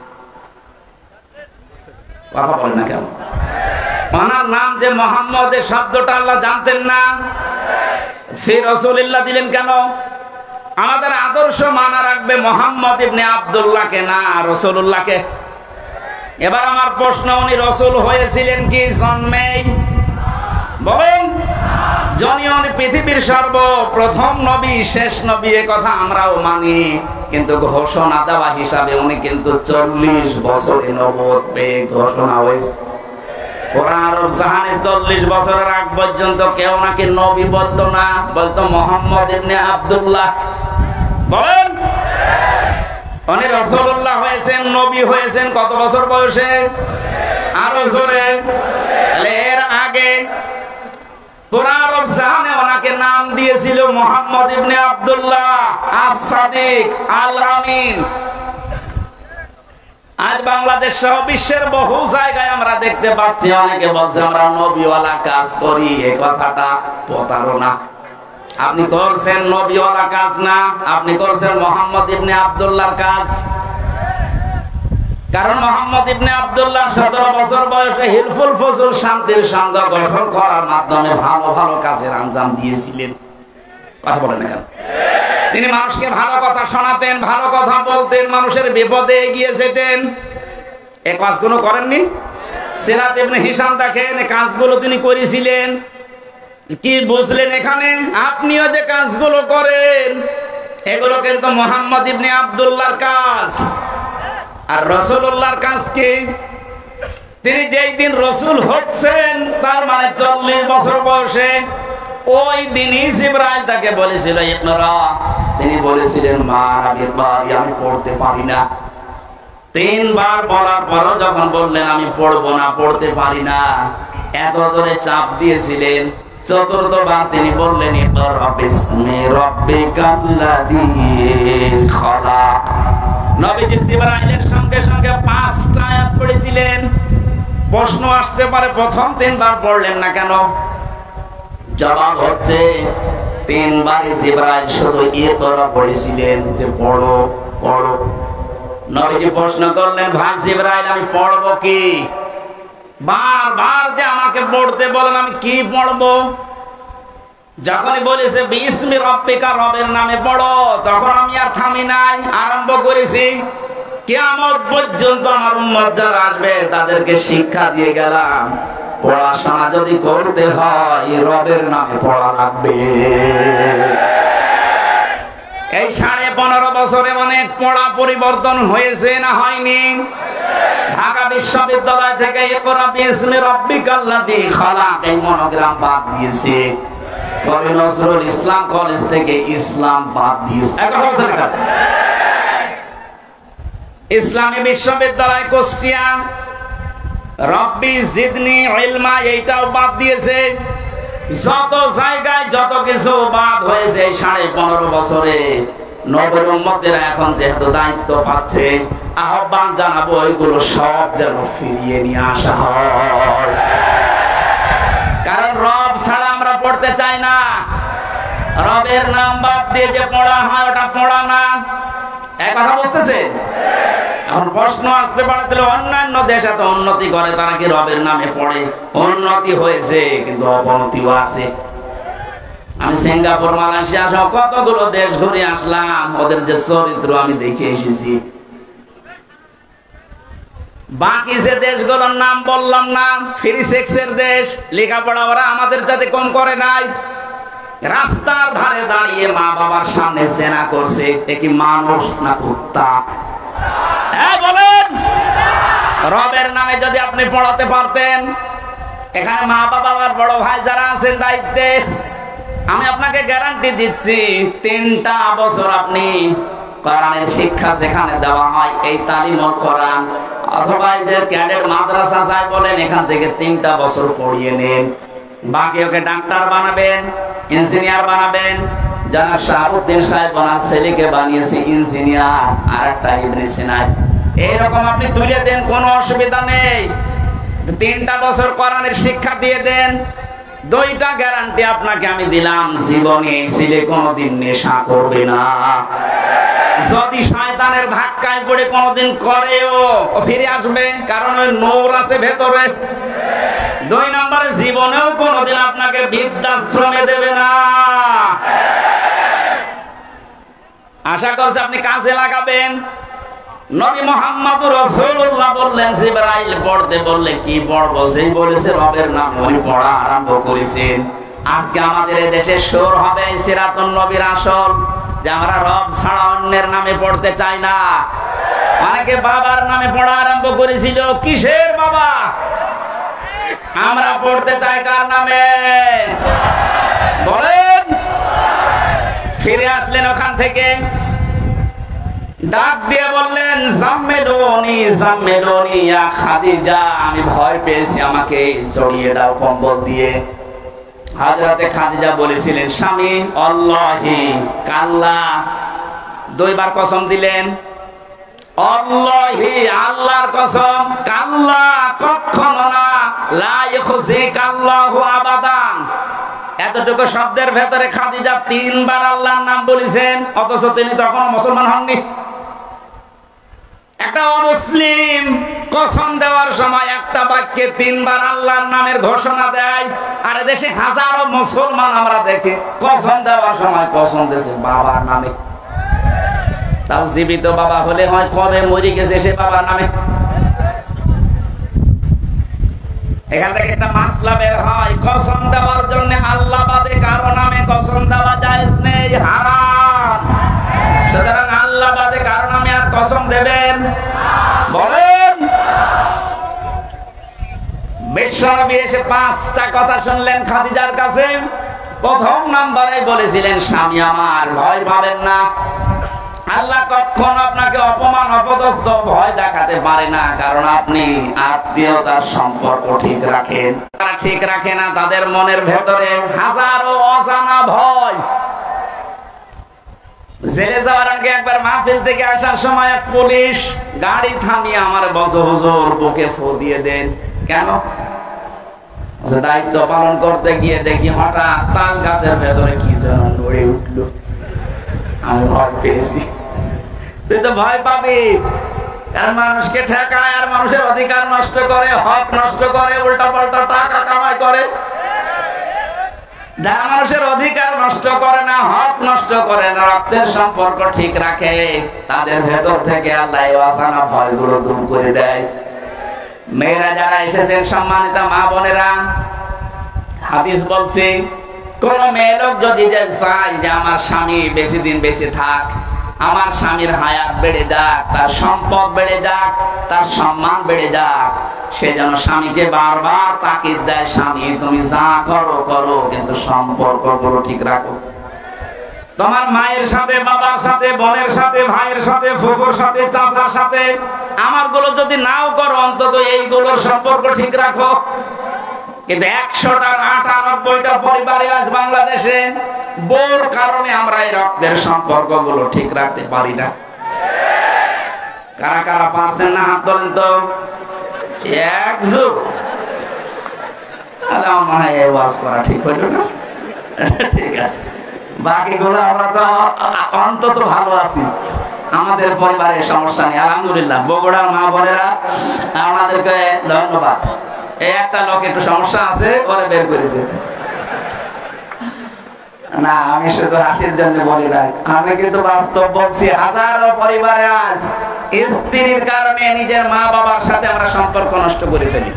কথা বলেন না কেন? ওনার নাম যে মুহাম্মদ, এই শব্দটা আল্লাহ জানতেন না? ফি রাসূলিল্লাহ দিলেন কেন? আমাদের আদর্শ মানা রাখবে মুহাম্মদ ইবনে আব্দুল্লাহকে, না রাসূলুল্লাহকে। এবার আমার প্রশ্ন, উনি রাসূল হয়েছিলেন কি জন্মেই? বলেন। যিনি উনি পৃথিবীর সর্বপ্রথম নবী, শেষ নবী, এ কথা আমরাও মানি, কিন্তু ঘোষণা দেওয়া হিসাবে উনি কিন্তু চল্লিশ বছরে নবুয়ত পেয়ে ঘোষণা হয়েছে। পুরা আরব জাহানে চল্লিশ বছরের আগ পর্যন্ত কেউ নাকি নবী বলতো না, বলতো মুহাম্মদ ইবনে আব্দুল্লাহ। বলেন। উনি রাসূলুল্লাহ হয়েছেন, নবী হয়েছেন কত বছর বয়সে? আরো জোরে। এর আগে পুরা আরব জাহানে ওনাকে নাম দিয়েছিল মুহাম্মদ ইবনে আব্দুল্লাহ আস-সাদিক আল আমিন। আজ বাংলাদেশ সহ বিশ্বের বহু জায়গায় আমরা দেখতে পাচ্ছি অনেকে বলছে আমরা নবীওয়ালা কাজ করি। এই কথাটা প্রতারণা। আপনি করছেন নবীওয়ালা কাজ না, আপনি করছেন মুহাম্মদ ইবনে আব্দুল্লাহর কাজ। কারণ মুহাম্মদ ইবনে আব্দুল্লাহ সতেরো বছর বয়সে হিলফুল ফজল শান্তির সংঘ গঠন করার মাধ্যমে ভালো ভালো কাজের আঞ্জাম দিয়েছিলেন। কথা বলেন না কেন? তিনি মানুষকে ভালো কথা শোনাতেন, ভালো কথা বলতেন, মানুষের বিপদে এগিয়ে যেতেন। এই কাজগুলো করেননি? সিরাত ইবনে হিশাম দেখেন, এই কাজগুলো তিনি করেছিলেন। কি বুঝলেন এখানে? আপনিও যে কাজগুলো করেন এগুলো কিন্তু মুহাম্মদ ইবনে আব্দুল্লাহর কাজ। আর রাসূলুল্লাহর কাজ কি? তিনি যেই দিন রাসূল হচ্ছেন তার মানে চল্লিশ বছর বয়সে, ওই দিনই জিবরাইল তাকে বলেছিল ইকরা। তিনি বলেছিলেন মা আবির বাড়ি আমি পড়তে পারি না। তিনবার বলার পরও যখন বললেন আমি পড়বো না, পড়তে পারি না, এত ধরে চাপ দিয়েছিলেন। চতুর্থবার তিনি বললেন ইকরা বিসমি রাব্বিকাল্লাযী খালাক। নবীজি জিবরাইলের সঙ্গে সঙ্গে পাঁচটা আয়াত পড়েছিলেন। প্রশ্ন আসতে পারে প্রথম তিনবার পড়লেন না কেন? জবাব হচ্ছে তিনবারই জিবরাইল শুধু ইকরা পড়েছিলেন, যে পড়ো পড়ো। নবীজি প্রশ্ন করলেন ভাই জিবরাইল আমি পড়বো কি? বারবার যে আমাকে পড়তে বলেন, আমি কি পড়বো? যখনই বলেছে বিসমি রাব্বিকা, রবের নামে পড়ো, তখন আমি আর থামি নাই, আরম্ভ করেছি। কিয়ামত পর্যন্ত আমার উম্মত যারা আসবে তাদেরকে শিক্ষা দিয়ে গেলাম, পড়াশোনা যদি করতে হয় রবের নামে পড়া লাগবে। এই সাড়ে পনেরো বছরে অনেক পড়া পরিবর্তন হয়েছে না হয়নি? ঢাকা বিশ্ববিদ্যালয় থেকে ইকরা বিসমি রাব্বিকাল্লাযী খালাক এই মনোগ্রাম বাদ দিয়েছে। কবি নজরুল ইসলাম কলেজ থেকে ইসলাম বাদ দিয়েছে। ইসলামী বিশ্ববিদ্যালয় কুষ্টিয়া রব্বি জিদনি ইলমা এইটাও বাদ দিয়েছে। যত জায়গায় যত কিছু বাদ হয়েছে সাড়ে পনেরো বছরে নবীর উম্মতেরা এখন যেহেতু দায়িত্ব পাচ্ছে, আহ্বান জানাবো এগুলো সব যেন ফিরিয়ে নিয়ে আসা হয়। কারণ রব ছাড়া আমরা পড়তে চাই না। রবের নাম বাদ দিয়ে যে পড়া হয় ওটা পড়া না। এক কথা বুঝতেছে? এখন প্রশ্ন আসতে পারে, তাহলে অন্যান্য দেশ এত উন্নতি করে, তারা কি রবের নামে পড়ে? উন্নতি হয়েছে কিন্তু অবনতিও আছে। আমি সিঙ্গাপুর, মালয়েশিয়া সহ কতগুলো দেশ ঘুরে আসলাম, ওদের যে চরিত্র আমি দেখে এসেছি। বাকি যে দেশগুলোর নাম বললাম না, ফ্রি সেক্সের দেশ, লেখাপড়া ওরা আমাদের যাতে কম করে নাই। রাস্তার ধারে দাঁড়িয়ে মা বাবার সামনে জেনা করছে, এ কি মানুষ না কুত্তা? হ্যাঁ বলেন। রবের নামে যদি আপনি পড়াতে পারতেন, এখানে মা বাবা আর বড় ভাই যারা আছেন দায়িত্বে, আমি আপনাকে গ্যারান্টি দিচ্ছি তিনটা বছর আপনি কোরআনের শিক্ষা যেখানে দেওয়া হয় এই তালিমুল কোরআন অথবা যে ক্যাডেট মাদ্রাসা চাই বলেন, এখান থেকে তিনটা বছর পড়িয়ে নেন। বাকি ওকে ডাক্তার বানাবেন, ইঞ্জিনিয়ার বানাবেন। জানা শাহাবুদ্দিন সাহেব ওনার ছেলেকে বানিয়েছে ইঞ্জিনিয়ার, আর একটা ইবনে সিনা। এইরকম আপনি তুলে দেন, কোনো অসুবিধা নেই। তিনটা বছর কোরআনের শিক্ষা দিয়ে দেন, দুইটা গ্যারান্টি আপনাকে আমি দিলাম, জীবনে এই ছেলে কোনোদিন নেশা করবে না। যদি শয়তানের ধাক্কায় পড়ে কোনোদিন করেও, ও ফিরে আসবে, কারণ ওই নূর আছে ভেতরে। দুই নম্বরে জীবনেও কোনোদিন আপনাকে বৃদ্ধাশ্রমে দেবে না। আশা করছি আপনি কাজে লাগাবেন। নবী মুহাম্মদুর রাসূলুল্লাহ বললেন, জিবরাইল পড়তে বললে কি পড়বো? সেই বলেছে রবের নাম, উনি পড়া আরম্ভ করেছেন। আজকে আমাদের এই দেশে সুর হবে সিরাতুন নবীর আসল, যে আমরা রব ছাড়া অন্যের নামে পড়তে চাই না। অনেকে বাবার নামে পড়া আরম্ভ করেছিল। কিসের বাবা? আমরা পড়তে চাই কার নামে বলেন? ফিরে আসলেন ওখান থেকে, ডাক দিয়ে বললেন, জাম্মেলুনি জাম্মেলুনি ইয়া খাদিজা, আমি ভয় পেয়েছি, আমাকে জড়িয়ে দাও কম্বল দিয়ে। হযরতে খাদিজা বলেছিলেন, স্বামী আল্লাহি কাল্লা, দুইবার কসম দিলেন। আল্লাহি আল্লাহর কসম, কাল্লা কখনো না, লা ইখজিকাল্লাহু আবাদান। এতটুকু শব্দের ভেতরে খাদিজা তিনবার আল্লাহর নাম বলেছেন, অথচ তিনি তখন মুসলমান হননি। একটা অমুসলিম কসম দেওয়ার সময় একটা বাক্যে তিনবার আল্লাহর নামের ঘোষণা দেয়, আর দেশে হাজারো মুসলমান আমরা দেখি কসম দেওয়ার সময় কসম দিয়েছে বাবার নামে। তাও জীবিত বাবা হলে হয়, কবে মরে গেছে সে বাবার নামে। এখান থেকে একটা মাসলা বের হয়, কসম দেওয়ার জন্য আল্লাহ বাদে কারো নামে কসম দেওয়া জায়েজ নেই, হারাম। সুতরাং আল্লাহ বাদে কারো নামে আর কসম দেবেন বলেন? বিশ্বনবী এসে পাঁচটা কথা শুনলেন খাদিজার কাছে। প্রথম নাম্বারে বলেছিলেন, স্বামী আমার ভয় পাবেন না, আল্লাহ কখনো আপনাকে অপমান অপদস্থ ভয় দেখাতে পারে না, কারণ আপনি আত্মীয়তার সম্পর্ক ঠিক রাখেন। তারা ঠিক রাখে না, তাদের মনের ভেতরে হাজারো অজানা ভয়। জেলে যাওয়ার আগে একবার মাহফিল থেকে আসার সময় এক পুলিশ গাড়ি থামিয়ে আমার বজো হুজুর বুকে ফু দিয়ে দেন। কেন? দায়িত্ব পালন করতে গিয়ে দেখি হঠাৎ তাল গাছের ভেতরে কি যেন নড়ে উঠলো, আমি ভয় পেয়েছি। তুই তো ভয় পাবি, কারণ মানুষকে ঠেকায় আর মানুষের অধিকার নষ্ট করে, হক নষ্ট করে, উল্টা পাল্টা টাকা কামাই করে। যারা মানুষের অধিকার নষ্ট করে না, হক নষ্ট করে না, রক্তের সম্পর্ক ঠিক রাখে, তাদের ভেতর থেকে আল্লাহ অজানা ভয়গুলো দূর করে দেয়। মেয়েরা যারা এসেছেন, সম্মানিত মা বোনেরা, হাদিস বলছে, কোন মেয়ে লোক যদি যে চায় যে আমার স্বামী বেশি দিন বেঁচে থাক, আমার স্বামীর হায়াত বেড়ে যাক, তার সম্পদ বেড়ে যাক, তার সম্মান বেড়ে যাক, সে যেন স্বামীকে বারবার তাকিদ দেয়, স্বামী তুমি যা করো করো, কিন্তু সম্পর্কগুলো ঠিক রাখো। তোমার মায়ের সাথে, বাবার সাথে, বোনের সাথে, ভাইয়ের সাথে, ফুফুর সাথে, চাচার সাথে আমার গুলো যদি নাও করো, অন্তত এইগুলোর সম্পর্ক ঠিক রাখো। কিন্তু একশোটার আটানব্বইটা পরিবারে আজ বাংলাদেশে বোর কারণে আমরা এই রক্তের সম্পর্ক গুলো ঠিক রাখতে পারি না। কারা কারা পারছেন না হাত তোলেন তো। এক যুগ ওয়াজ করা ঠিক হইল না? ঠিক আছে, বাকিগুলো আমরা তো অন্তত ভালো আছি, আমাদের পরিবারের সমস্যা নেই আলহামদুলিল্লাহ। বগুড়ার মা বোনেরা আমাদেরকে ধন্যবাদ। এই একটা লোক একটু সমস্যা আছে, ওরে বের করে দেবে না, আমি শুধু হাসির জন্য বলি না, আমি কিন্তু বাস্তব বলছি। হাজারো পরিবারে আজ স্ত্রীর কারণে নিজের মা বাবার সাথে আমরা সম্পর্ক নষ্ট করে ফেলি।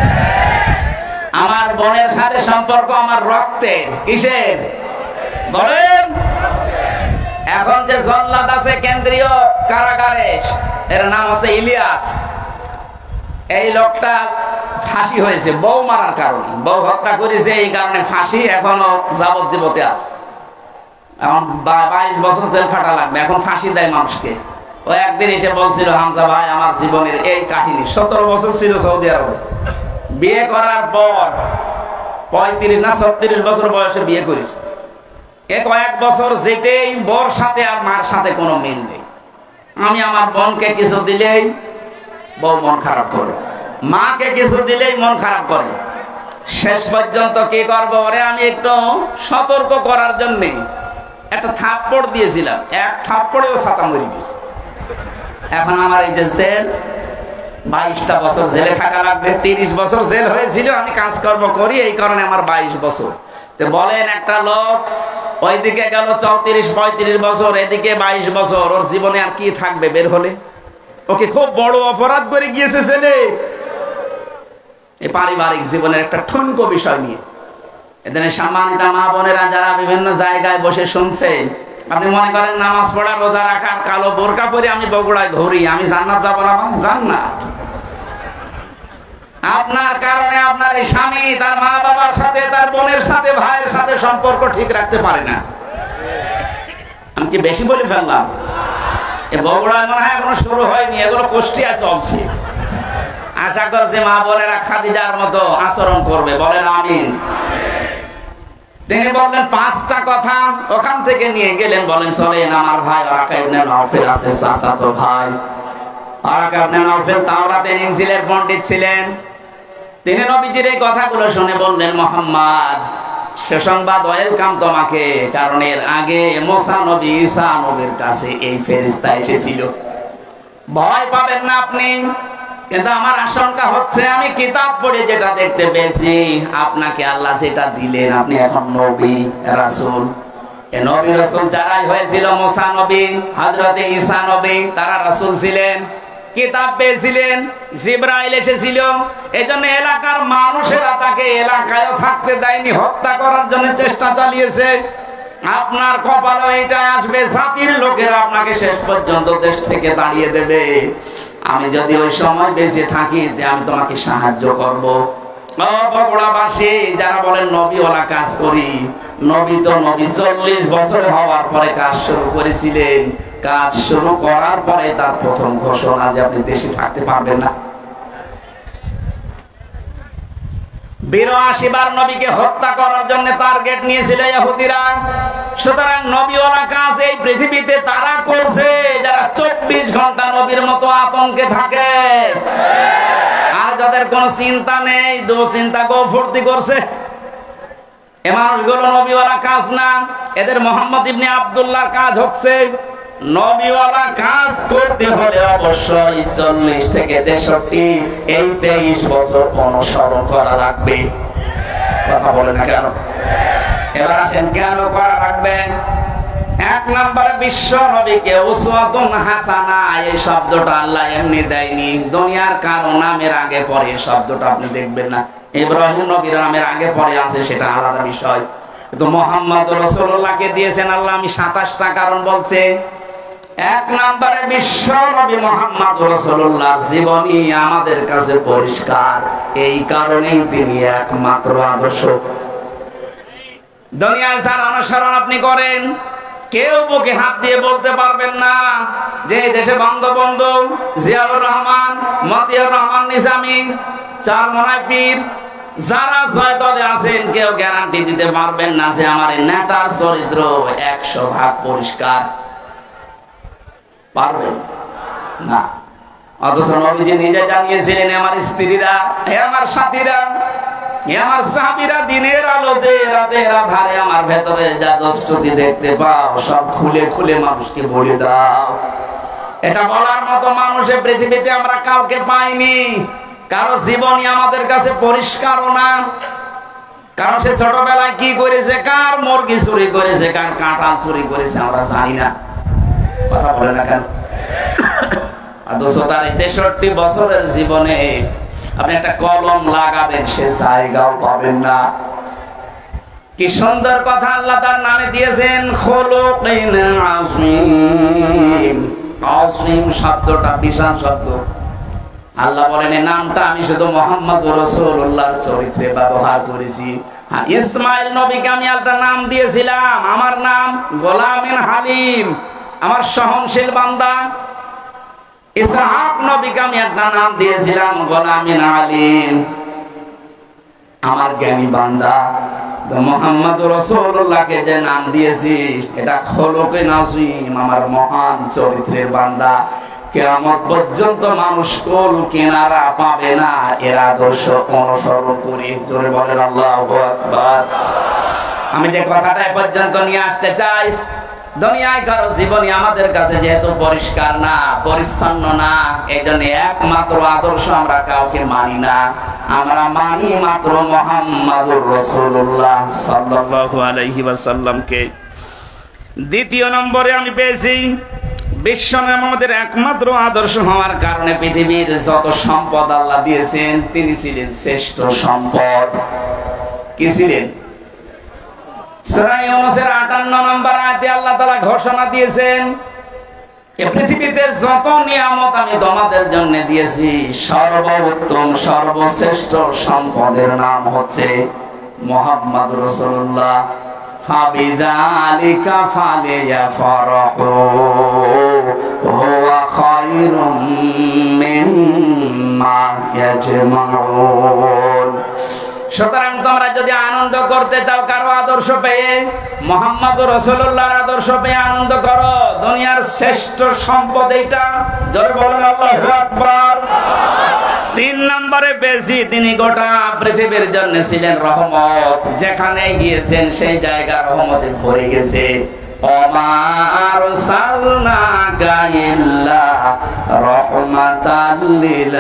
আমার বোনের সাথে সম্পর্ক আমার রক্তের, কিসের বলেন? এখন যে জল্লাদ আছে কেন্দ্রীয় কারাগারে, এর নাম আছে ইলিয়াস। এই লোকটা ফাঁসি হয়েছে বউ মারার কারণে, বউ হত্যা করেছে, এই কারণে ফাঁসি, এখনো যাবজ্জীবতে আছে। এখন বাইশ বছর জেল খাটা লাগবে, এখন ফাঁসি দেয় মানুষকে। ও একদিন এসে বলছিল, হামজা ভাই আমার জীবনের এই কাহিনী। সতেরো বছর ছিল সৌদি আরবে, বিয়ে করার পর পঁয়ত্রিশ না ছত্রিশ বছর বয়সে বিয়ে করেছে। এ কয়েক বছর যেতেই বর সাথে আর মার সাথে কোনো মিল নেই। আমি আমার বোনকে কিছু দিলেই বউ মন খারাপ করে, মাকে কিছু দিলেই মন খারাপ করে। শেষ পর্যন্ত কি করবো, ওরে আমি একটু সতর্ক করার জন্য একটা থাপ্পড় দিয়েছিলাম, এক থাপ্পড়েও ছাতা মরে গেছে। এখন আমার এই যে জেল, বাইশটা বছর জেলে থাকা লাগবে। তিরিশ বছর জেল হয়েছিল, আমি কাজকর্ম করি এই কারণে আমার বাইশ বছর। বলেন একটা লোক ওইদিকে গেল চৌত্রিশ পঁয়ত্রিশ বছর, এদিকে বাইশ বছর, ওর জীবনে আর কি থাকবে বের হলে? ওকে খুব বড় অপরাধ করে গিয়েছে ছেলে। এই পারিবারিক জীবনের একটা ঠুনকো বিষয় নিয়ে এদিন সম্মানিত মা বোনেরা যারা বিভিন্ন জায়গায় বসে শুনছেন, আপনি মনে করেন নামাজ পড়া, রোজা রাখা, কালো বোরকা পরে আমি বগুড়ায় ঘুরি, আমি জান্নাত যাবো না? জান্নাত আপনার কারণে আপনার এই স্বামী তার মা বাবার সাথে, তার বোনের সাথে, ভাইয়ের সাথে সম্পর্ক ঠিক রাখতে পারে না। আমি কি বেশি বলে ফেললাম? এই বগুড়ায় মনে হয় এখনো শুরু হয়নি, এগুলো কুষ্টিয়া চলছে। আশা করছি মা বোনেরা খাদিজার মতো আচরণ করবে, বলেন আমিন। তিনি বললেন পাঁচটা কথা, ওখান থেকে নিয়ে গেলেন, বলেন চলেন আমার ভাই ওয়ারাকা ইবনে নাওফেল আছে, চাচাতো ভাই। ওয়ারাকা ইবনে নাওফেল তাওরাতের ইনজিলের পণ্ডিত ছিলেন। তিনি নবীজির এই কথাগুলো শুনে বললেন, মুহাম্মদ সুসংবাদ, ওয়েলকাম তোমাকে, কারণ এর আগে মুসা নবী, ঈসা নবীর কাছে এই ফেরেশতা এসেছিল। ভয় পাবেন না আপনি, কিন্তু আমার আশঙ্কা হচ্ছে আমি কিতাব পড়ে যেটা দেখতে পেয়েছি, আপনাকে আল্লাহ যেটা দিলেন, আপনি এখন নবী রাসূল। এই নবী রাসূল যারাই হয়েছিল, মুসা নবী, হযরতে ঈসা নবী, তারা রাসূল ছিলেন, কিতাব পেয়েছিলেন, জিবরাইল এসেছিল। এজন্য এলাকার মানুষেরা তাকে এলাকায় থাকতে দেয়নি, হত্যা করার জন্য চেষ্টা চালিয়েছে। আপনার কপালে এটাই আসবে, জাতির লোকেরা আপনাকে শেষ পর্যন্ত দেশ থেকে তাড়িয়ে দেবে। আমি যদি ওই সময় বেঁচে থাকি, আমি তোমাকে সাহায্য করব। বগুড়াবাসী যারা বলেন নবীওয়ালা কাজ করি, নবী তো নবী চল্লিশ বছর হওয়ার পরে কাজ শুরু করেছিলেন। কাজ শুরু করার পরে তার প্রথম ঘোষণা যে আপনি দেশে থাকতে পারবেন না। বিরাশি বার নবীকে হত্যা করার জন্য টার্গেট নিয়েছিল ইহুদিরা। সুতরাং নবীওয়ালা কাজ এই পৃথিবীতে তারা করছে যারা চব্বিশ ঘন্টা নবীর মতো আতঙ্কে থাকে, আর যাদের কোন চিন্তা নেই, দুশ্চিন্তা গো ফুর্তি করছে। এ মানুষগুলো নবীওয়ালা কাজ না, এদের মোহাম্মদ ইবনে আব্দুল্লাহর কাজ হচ্ছে। নবীওয়ালা কাজ করতে হলে অবশ্যই চল্লিশ থেকে তেষট্টি এই তেইশ বছর অনুসরণ করা লাগবে। কথা বলে না কেন? এবার আসেন কেন করা রাখবেন। এক নম্বরে বিশ্ব নবীকে উসওয়াতুন হাসানা, এই শব্দটা আল্লাহ এমনি দেয়নি, দুনিয়ার কারো নামের আগে পরে শব্দটা আপনি দেখবেন না। ইব্রাহিম নবীর নামের আগে পরে আছে, সেটা আলাদা বিষয়। কিন্তু মুহাম্মদ রাসূলুল্লাহকে দিয়েছেন আল্লাহ, আমি সাতাশটা কারণ বলছে। এক নম্বরে বিশ্ব নবী মুহাম্মদ রাসূলুল্লাহ জীবনী আমাদের কাছে পরিষ্কার, এই কারণেই তিনি একমাত্র আদর্শ। দুনিয়ায় যার অনুসরণ আপনি করেন, কেউ বুকে হাত দিয়ে বলতে পারবেন না যে এই দেশে বঙ্গবন্ধু, জিয়াউর রহমান, মতিয়ার রহমান নিজামী, চারমোনাই পীর, যারা জয় দলে আছেন কেউ গ্যারান্টি দিতে পারবেন না যে আমার নেতার চরিত্র একশো ভাগ পরিষ্কার। পারবেন না। অথচ নবীজি নিজে জানিয়েছিলেন, আমার স্ত্রীরা, হে আমার সাথীরা, হে আমার সাহাবীরা, দিনের আলোতে রাতের আধারে আমার ভেতরে যা দস্তুতি দেখতে পাও সব খুলে খুলে মানুষকে বলে দাও। এটা বলার মতো মানুষে পৃথিবীতে আমরা কাউকে পাইনি। কারো জীবনই আমাদের কাছে পরিষ্কারও না। কারণ সে ছোটবেলায় কি করেছে, কার মুরগি চুরি করেছে, কার কাঁঠাল চুরি করেছে আমরা জানি না। কথা বলে না কেন? অথচ তার তেষট্টি বছরের জীবনে আপনি একটা কলম লাগাবেন, সে জায়গাও পাবেন না। কি সুন্দর কথা আল্লাহ তার নামে দিয়েছেন, খুলুকিন আযীম। আযীম শব্দটা বিশাল শব্দ। আল্লাহ বলেন এই নামটা আমি শুধু মুহাম্মদুর রাসূলুল্লাহর চরিত্রে ব্যবহার করেছি। হ্যাঁ, ইসমাইল নবীকে আমি একটা নাম দিয়েছিলাম, আমার নাম গোলামিন হালিম, আমার সহনশীল বান্দা। ইসহাক নবীকে আমি একটা নাম দিয়েছিলাম গোলামিন আলিম, আমার জ্ঞানী বান্দা। মুহাম্মদুর রাসূলুল্লাহকে যে নাম দিয়েছি এটা খুলুকিন আযীম, আমার মহান চরিত্রের বান্দা। কিয়ামত পর্যন্ত মানুষ কোল কিনারা পাবে না এর আদর্শ অনুসরণ করে। জোরে বলেন আল্লাহু আকবার। আমি যে কথাটা এ পর্যন্ত নিয়ে আসতে চাই, দুনিয়ায় কারো জীবনী আমাদের কাছে যেহেতু পরিষ্কার না, পরিচ্ছন্ন না, এই জন্য একমাত্র আদর্শ আমরা কাউকে মানি না। আমরা মানি মাত্র মুহাম্মাদুর রাসূলুল্লাহ সাল্লাল্লাহু আলাইহি ওয়াসাল্লামকে। দ্বিতীয় নম্বরে আমি পেয়েছি বিশ্ব আমাদের একমাত্র আদর্শ হওয়ার কারণে পৃথিবীর যত সম্পদ আল্লাহ দিয়েছেন তিনি ছিলেন শ্রেষ্ঠ সম্পদ। কি ছিলেন? সূরা ইউনূসের আটান্ন নম্বর আয়াতে আল্লাহ তাআলা ঘোষণা দিয়েছেন, এই পৃথিবীতে যত নিয়ামত আমি তোমাদের জন্য দিয়েছি সর্বোত্তম সর্বশ্রেষ্ঠ সম্পদের নাম হচ্ছে মুহাম্মদুর রাসূলুল্লাহ। ফাবিযালিকা ফালিয়াফরাহু হুয়া খায়রুম মিম্মা ইয়াজমাউন। সুতরাং তোমরা যদি আনন্দ করতে চাও কারো আদর্শ পেয়ে, মুহাম্মদুর রাসূলুল্লাহর আদর্শ পেয়ে আনন্দ করো। দুনিয়ার শ্রেষ্ঠ সম্পদ এটা। জোরে বলেন আল্লাহু আকবার। তিন নম্বরে বেশি তিনি গোটা পৃথিবীর জন্য ছিলেন রহমত। যেখানে গিয়েছেন সেই জায়গা রহমতে ভরে গেছে। ওমা আরসালনাকা ইল্লা রাহমাতাল লিল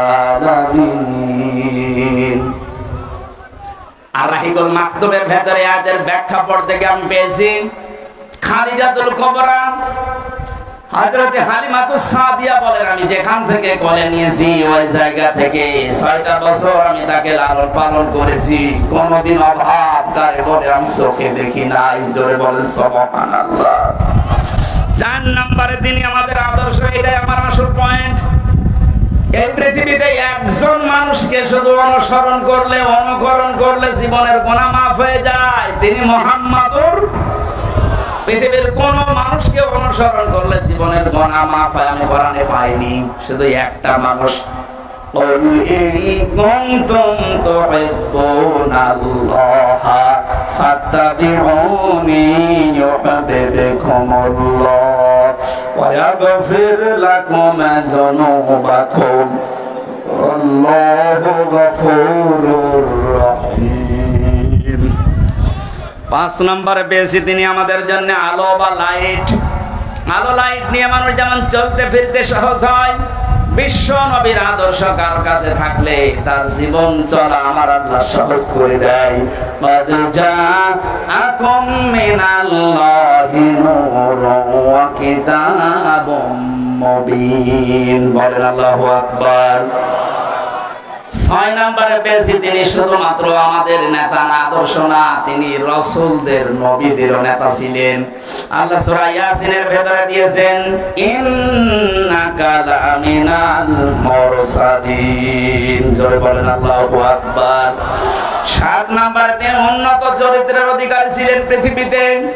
আলামিন। আর রাহিকুল মাকতুবের ভেতরে আয়াতের ব্যাখ্যা পড়তে গিয়ে আমি পেয়েছি খাদিজাতুল কুবরা হযরত হালিমাতুস সাদিয়া বলেন, আমি যেখান থেকে কোলে নিয়েছি ওই জায়গা থেকে ছয়টা বছর আমি তাকে লালন পালন করেছি, কোনদিন অভাব কারে বলে আমি চোখে দেখি নাই। জোরে বলেন সুবহানাল্লাহ। চার নম্বরে তিনি আমাদের আদর্শ, এটাই আমার আসল পয়েন্ট। এই পৃথিবীতে একজন মানুষকে শুধু অনুসরণ করলে, অনুকরণ করলে জীবনের গুনাহ মাফ হয়ে যায়, তিনি মুহাম্মদুর। পৃথিবীর কোন মানুষকে অনুসরণ করলে জীবনের গুনাহ মাফ হয় আমি কোরআনে পাইনি, শুধু একটা মানুষ। قُلْ إِن كُنتُمْ تُحِبُّونَ اللَّهَ فَاتَّبِعُونِي يُحْبِبْكُمُ اللَّهُ وَيَغْفِرْ لَكُمْ ذُنُوبَكُمْ وَاللَّهُ غَفُورٌ رَّحِيمٌ। পাঁচ নম্বরে পেয়েছি তিনি আমাদের জন্য আলো বা লাইট। আলো লাইট নিয়ে মানুষ যেমন চলতে ফিরতে সহজ হয়, বিশ্ব নবীর আদর্শ কার কাছে থাকলে তার জীবন চলা আমার আল্লাহ সহজ করে দেয়। قد جاءكم من الله نور وكتاب مبين। বলেন আল্লাহু আকবার। ছয় নম্বরে পেয়েছি তিনি শুধুমাত্র আমাদের নেতা না, আদর্শ না, তিনি রাসূলদের নবীদের নেতা ছিলেন। আল্লাহ সূরা ইয়াসিনের ভেতরে দিয়েছেন ইন্নাকা লামিনাল মুরসালিন। জোরে বলেন আল্লাহু আকবার। সাত নম্বরে তিনি উন্নত চরিত্রের অধিকারী ছিলেন পৃথিবীতে।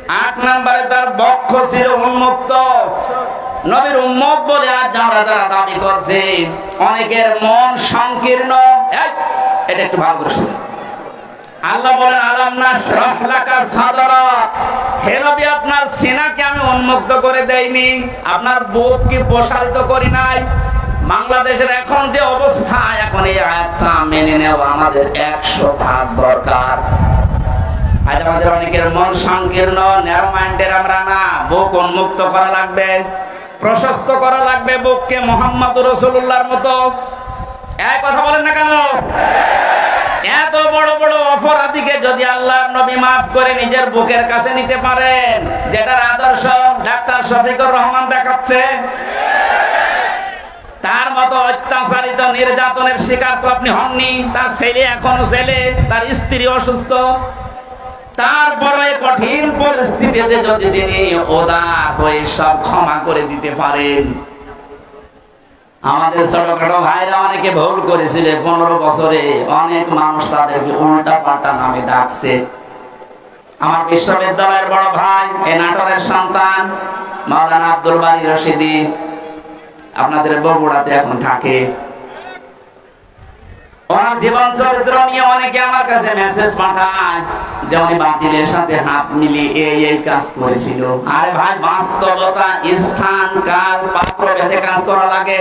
আট নম্বরে তার বক্ষ ছিল উন্মুক্ত। নবীর উম্মত বলে আজ যারা যারা দাবি করছে, অনেকের মন সংকীর্ণ। এটা একটু ভালো করে শুনুন। আল্লাহ বলেন আলাম নাশরাহ লাকা সাদরাক, হে নবী আপনার সিনাকে আমি উন্মুক্ত করে দেইনি, আপনার বুক কি প্রসারিত করি নাই? বাংলাদেশের এখন যে অবস্থা, এখন এই আয়াতটা মেনে নেওয়া আমাদের একশো ভাগ দরকার। আজ আমাদের অনেকের মন সংকীর্ণ, ন্যারো মাইন্ডের আমরা না, বুক উন্মুক্ত করা লাগবে, প্রশস্ত করা লাগবে বুককে মুহাম্মদুর রাসূলুল্লাহর মতো। এই কথা বলেন না কেন? এত বড় বড় অপরাধীকে যদি আল্লাহর নবী মাফ করে নিজের বুকের কাছে নিতে পারেন, যেটার আদর্শ ডাক্তার শফিকুর রহমান দেখাচ্ছে, তার মতো অত্যাচারিত নির্যাতনের শিকার তো আপনি হননি। তার ছেলে এখনো ছেলে, তার স্ত্রী অসুস্থ, তারপরে কঠিন পরিস্থিতিতে যদি তিনি উদার হয়ে সব ক্ষমা করে দিতে পারেন। আমাদের ছোটখাটো ভাইরা অনেকে ভুল করেছিল, পনেরো বছরে অনেক মানুষ তাদেরকে উল্টা পাল্টা নামে ডাকছে। আমার বিশ্ববিদ্যালয়ের বড় ভাই, এ নাটোরের সন্তান, মাওলানা আব্দুল বারী রশিদি, আপনাদের বগুড়াতে এখন থাকে। ওনার জীবন চরিত্র নিয়ে অনেকে আমার কাছে মেসেজ পাঠায় যে উনি বাতিলের সাথে হাত মিলিয়ে এই এই কাজ করেছিল। আরে ভাই, বাস্তবতা, স্থান, কাল, পাত্র ভেদে কাজ করা লাগে।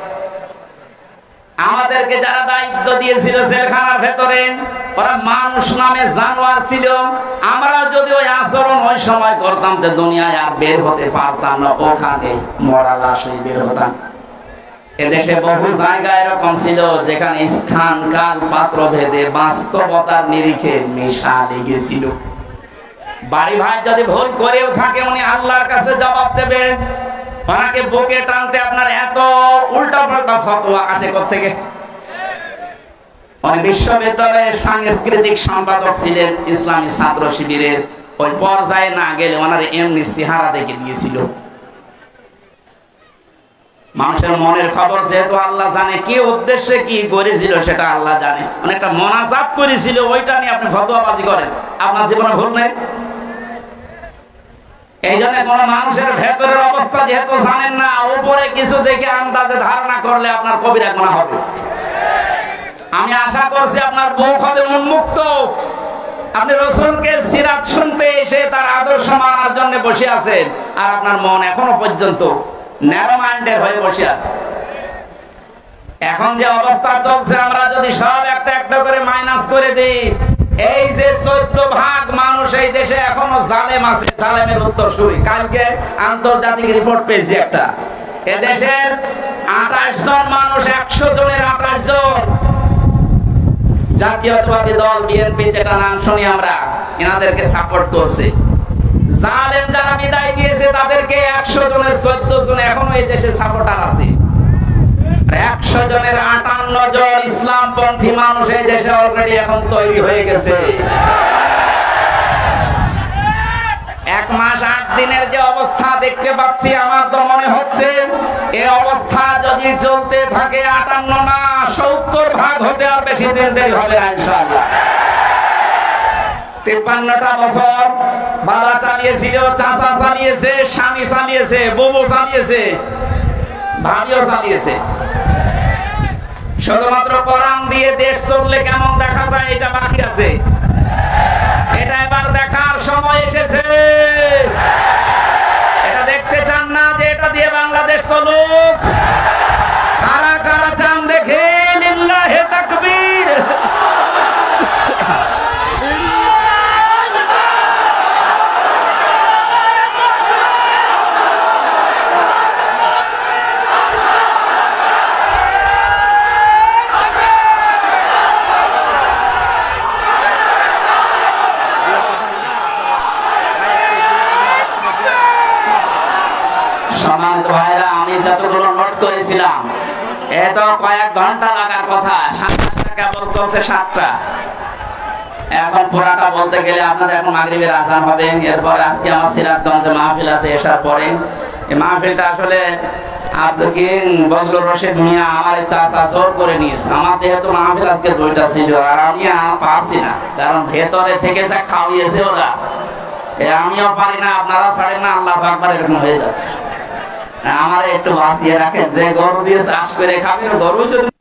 আমাদেরকে যারা দায়িত্ব দিয়েছিল জেলখানার ভেতরে, ওরা মানুষ নামে জানোয়ার ছিল। আমরা যদি ওই আচরণ ওই সময় করতাম, তো দুনিয়ায় আর বের হতে পারতাম না, ওখানে মরা লাশ হয়ে বের হতাম। এদেশে বহু জায়গা এরকম ছিল যেখানে স্থান, কাল, পাত্র ভেদে বাস্তবতার নিরিখে মিশা লেগেছিল। বাড়ি ভাই যদি ভুল করেও থাকে, উনি আল্লাহর কাছে জবাব দেবে। ওনাকে বুকে টানতে আপনার এত উল্টা পাল্টা ফতোয়া আসে কোত্থেকে? উনি বিশ্ববিদ্যালয়ের সাংস্কৃতিক সম্পাদক ছিলেন ইসলামী ছাত্র শিবিরের। ওই পর্যায়ে না গেলে ওনার এমনি চেহারা দেখে দিয়েছিল। মানুষের মনের খবর যেহেতু আল্লাহ জানে, কি উদ্দেশ্যে কি করেছিল সেটা আল্লাহ জানে। অনেকটা মোনাজাত করেছিল, ওইটা নিয়ে আপনি ফতোয়াবাজি করেন, আপনার জীবনে ভুল নেই। এই জন্য কোন মানুষের ভেতরের অবস্থা যেহেতু জানেন না, উপরে কিছু দেখে আন্দাজে ধারণা করলে আপনার কবিরা গুনাহ হবে। আমি আশা করছি আপনার বুক হবে উন্মুক্ত। আপনি রাসূলকে সিরাত শুনতে এসে তার আদর্শ মানার জন্য বসে আছেন, আর আপনার মন এখনো পর্যন্ত ন্যারো মাইন্ডের হয়ে বসে আছে। এখন যে অবস্থা চলছে, আমরা যদি সব একটা একটা করে মাইনাস করে দিই, এই যে চোদ্দ ভাগ মানুষ এই দেশে এখনো জালেম আছে, জালেমের উত্তরসূরি। কালকে আন্তর্জাতিক রিপোর্ট পেয়েছি একটা, এদেশের আঠাশ জন মানুষ, একশো জনের আঠাশ জন জাতীয়তাবাদী দল বিএনপি, যেটা নাম শুনি আমরা, এনাদেরকে সাপোর্ট করছে। জালেম যারা বিদায় দিয়েছে তাদেরকে একশো জনের চোদ্দ জন এখনো এই দেশে সাপোর্টার আছে। একশো জনের আটান্ন জন ইসলামপন্থী মানুষ এই দেশে অলরেডি এখন তৈরি হয়ে গেছে। এক মাস আট দিনের যে অবস্থা দেখতে পাচ্ছি, আমার তো মনে হচ্ছে এই অবস্থা যদি চলতে থাকে, আটান্ন না সত্তর ভাগ হতে আর বেশি দিন দেরি হবে না ইনশাআল্লাহ। তিপ্পান্নটা বছর বাবা চালিয়েছিল, চাচা চালিয়েছে, স্বামী চালিয়েছে, বউ চালিয়েছে, ভাবিও চালিয়েছে। শুধুমাত্র কোরআন দিয়ে দেশ চললে কেমন দেখা যায় এটা বাকি আছে। এটা এবার দেখার সময় এসেছে। এটা দেখতে চান না যে এটা দিয়ে বাংলাদেশ চলুক? কারা কারা চান দেখে? লিল্লাহে তাকবীর। যতগুলো নোট করেছিলাম, এত কয়েক ঘন্টা লাগার কথা, সাতটা কেবল চলছে সাতটা। এখন পুরাটা বলতে গেলে আপনাদের এখন মাগরিবের আজান হবে। এরপর আজকে আমার সিরাজগঞ্জে মাহফিল আছে এসার পরে। এই মাহফিলটা আসলে বজলুর রশিদ মিয়া আমার চাচা জোর করে নিয়েছে। আমার যেহেতু মাহফিল আজকে দুইটা ছিল, আর আমি পারছি না, কারণ ভেতরে থেকে যা খাওয়িয়েছে ওরা, আমিও পারি না, আপনারা ছাড়েন না, আল্লাহ আকবার এরকম হয়ে যাচ্ছে। আমার একটু বাঁচিয়ে রাখেন, যে গরু দিয়ে চাষ করে খাবেন গরু যদি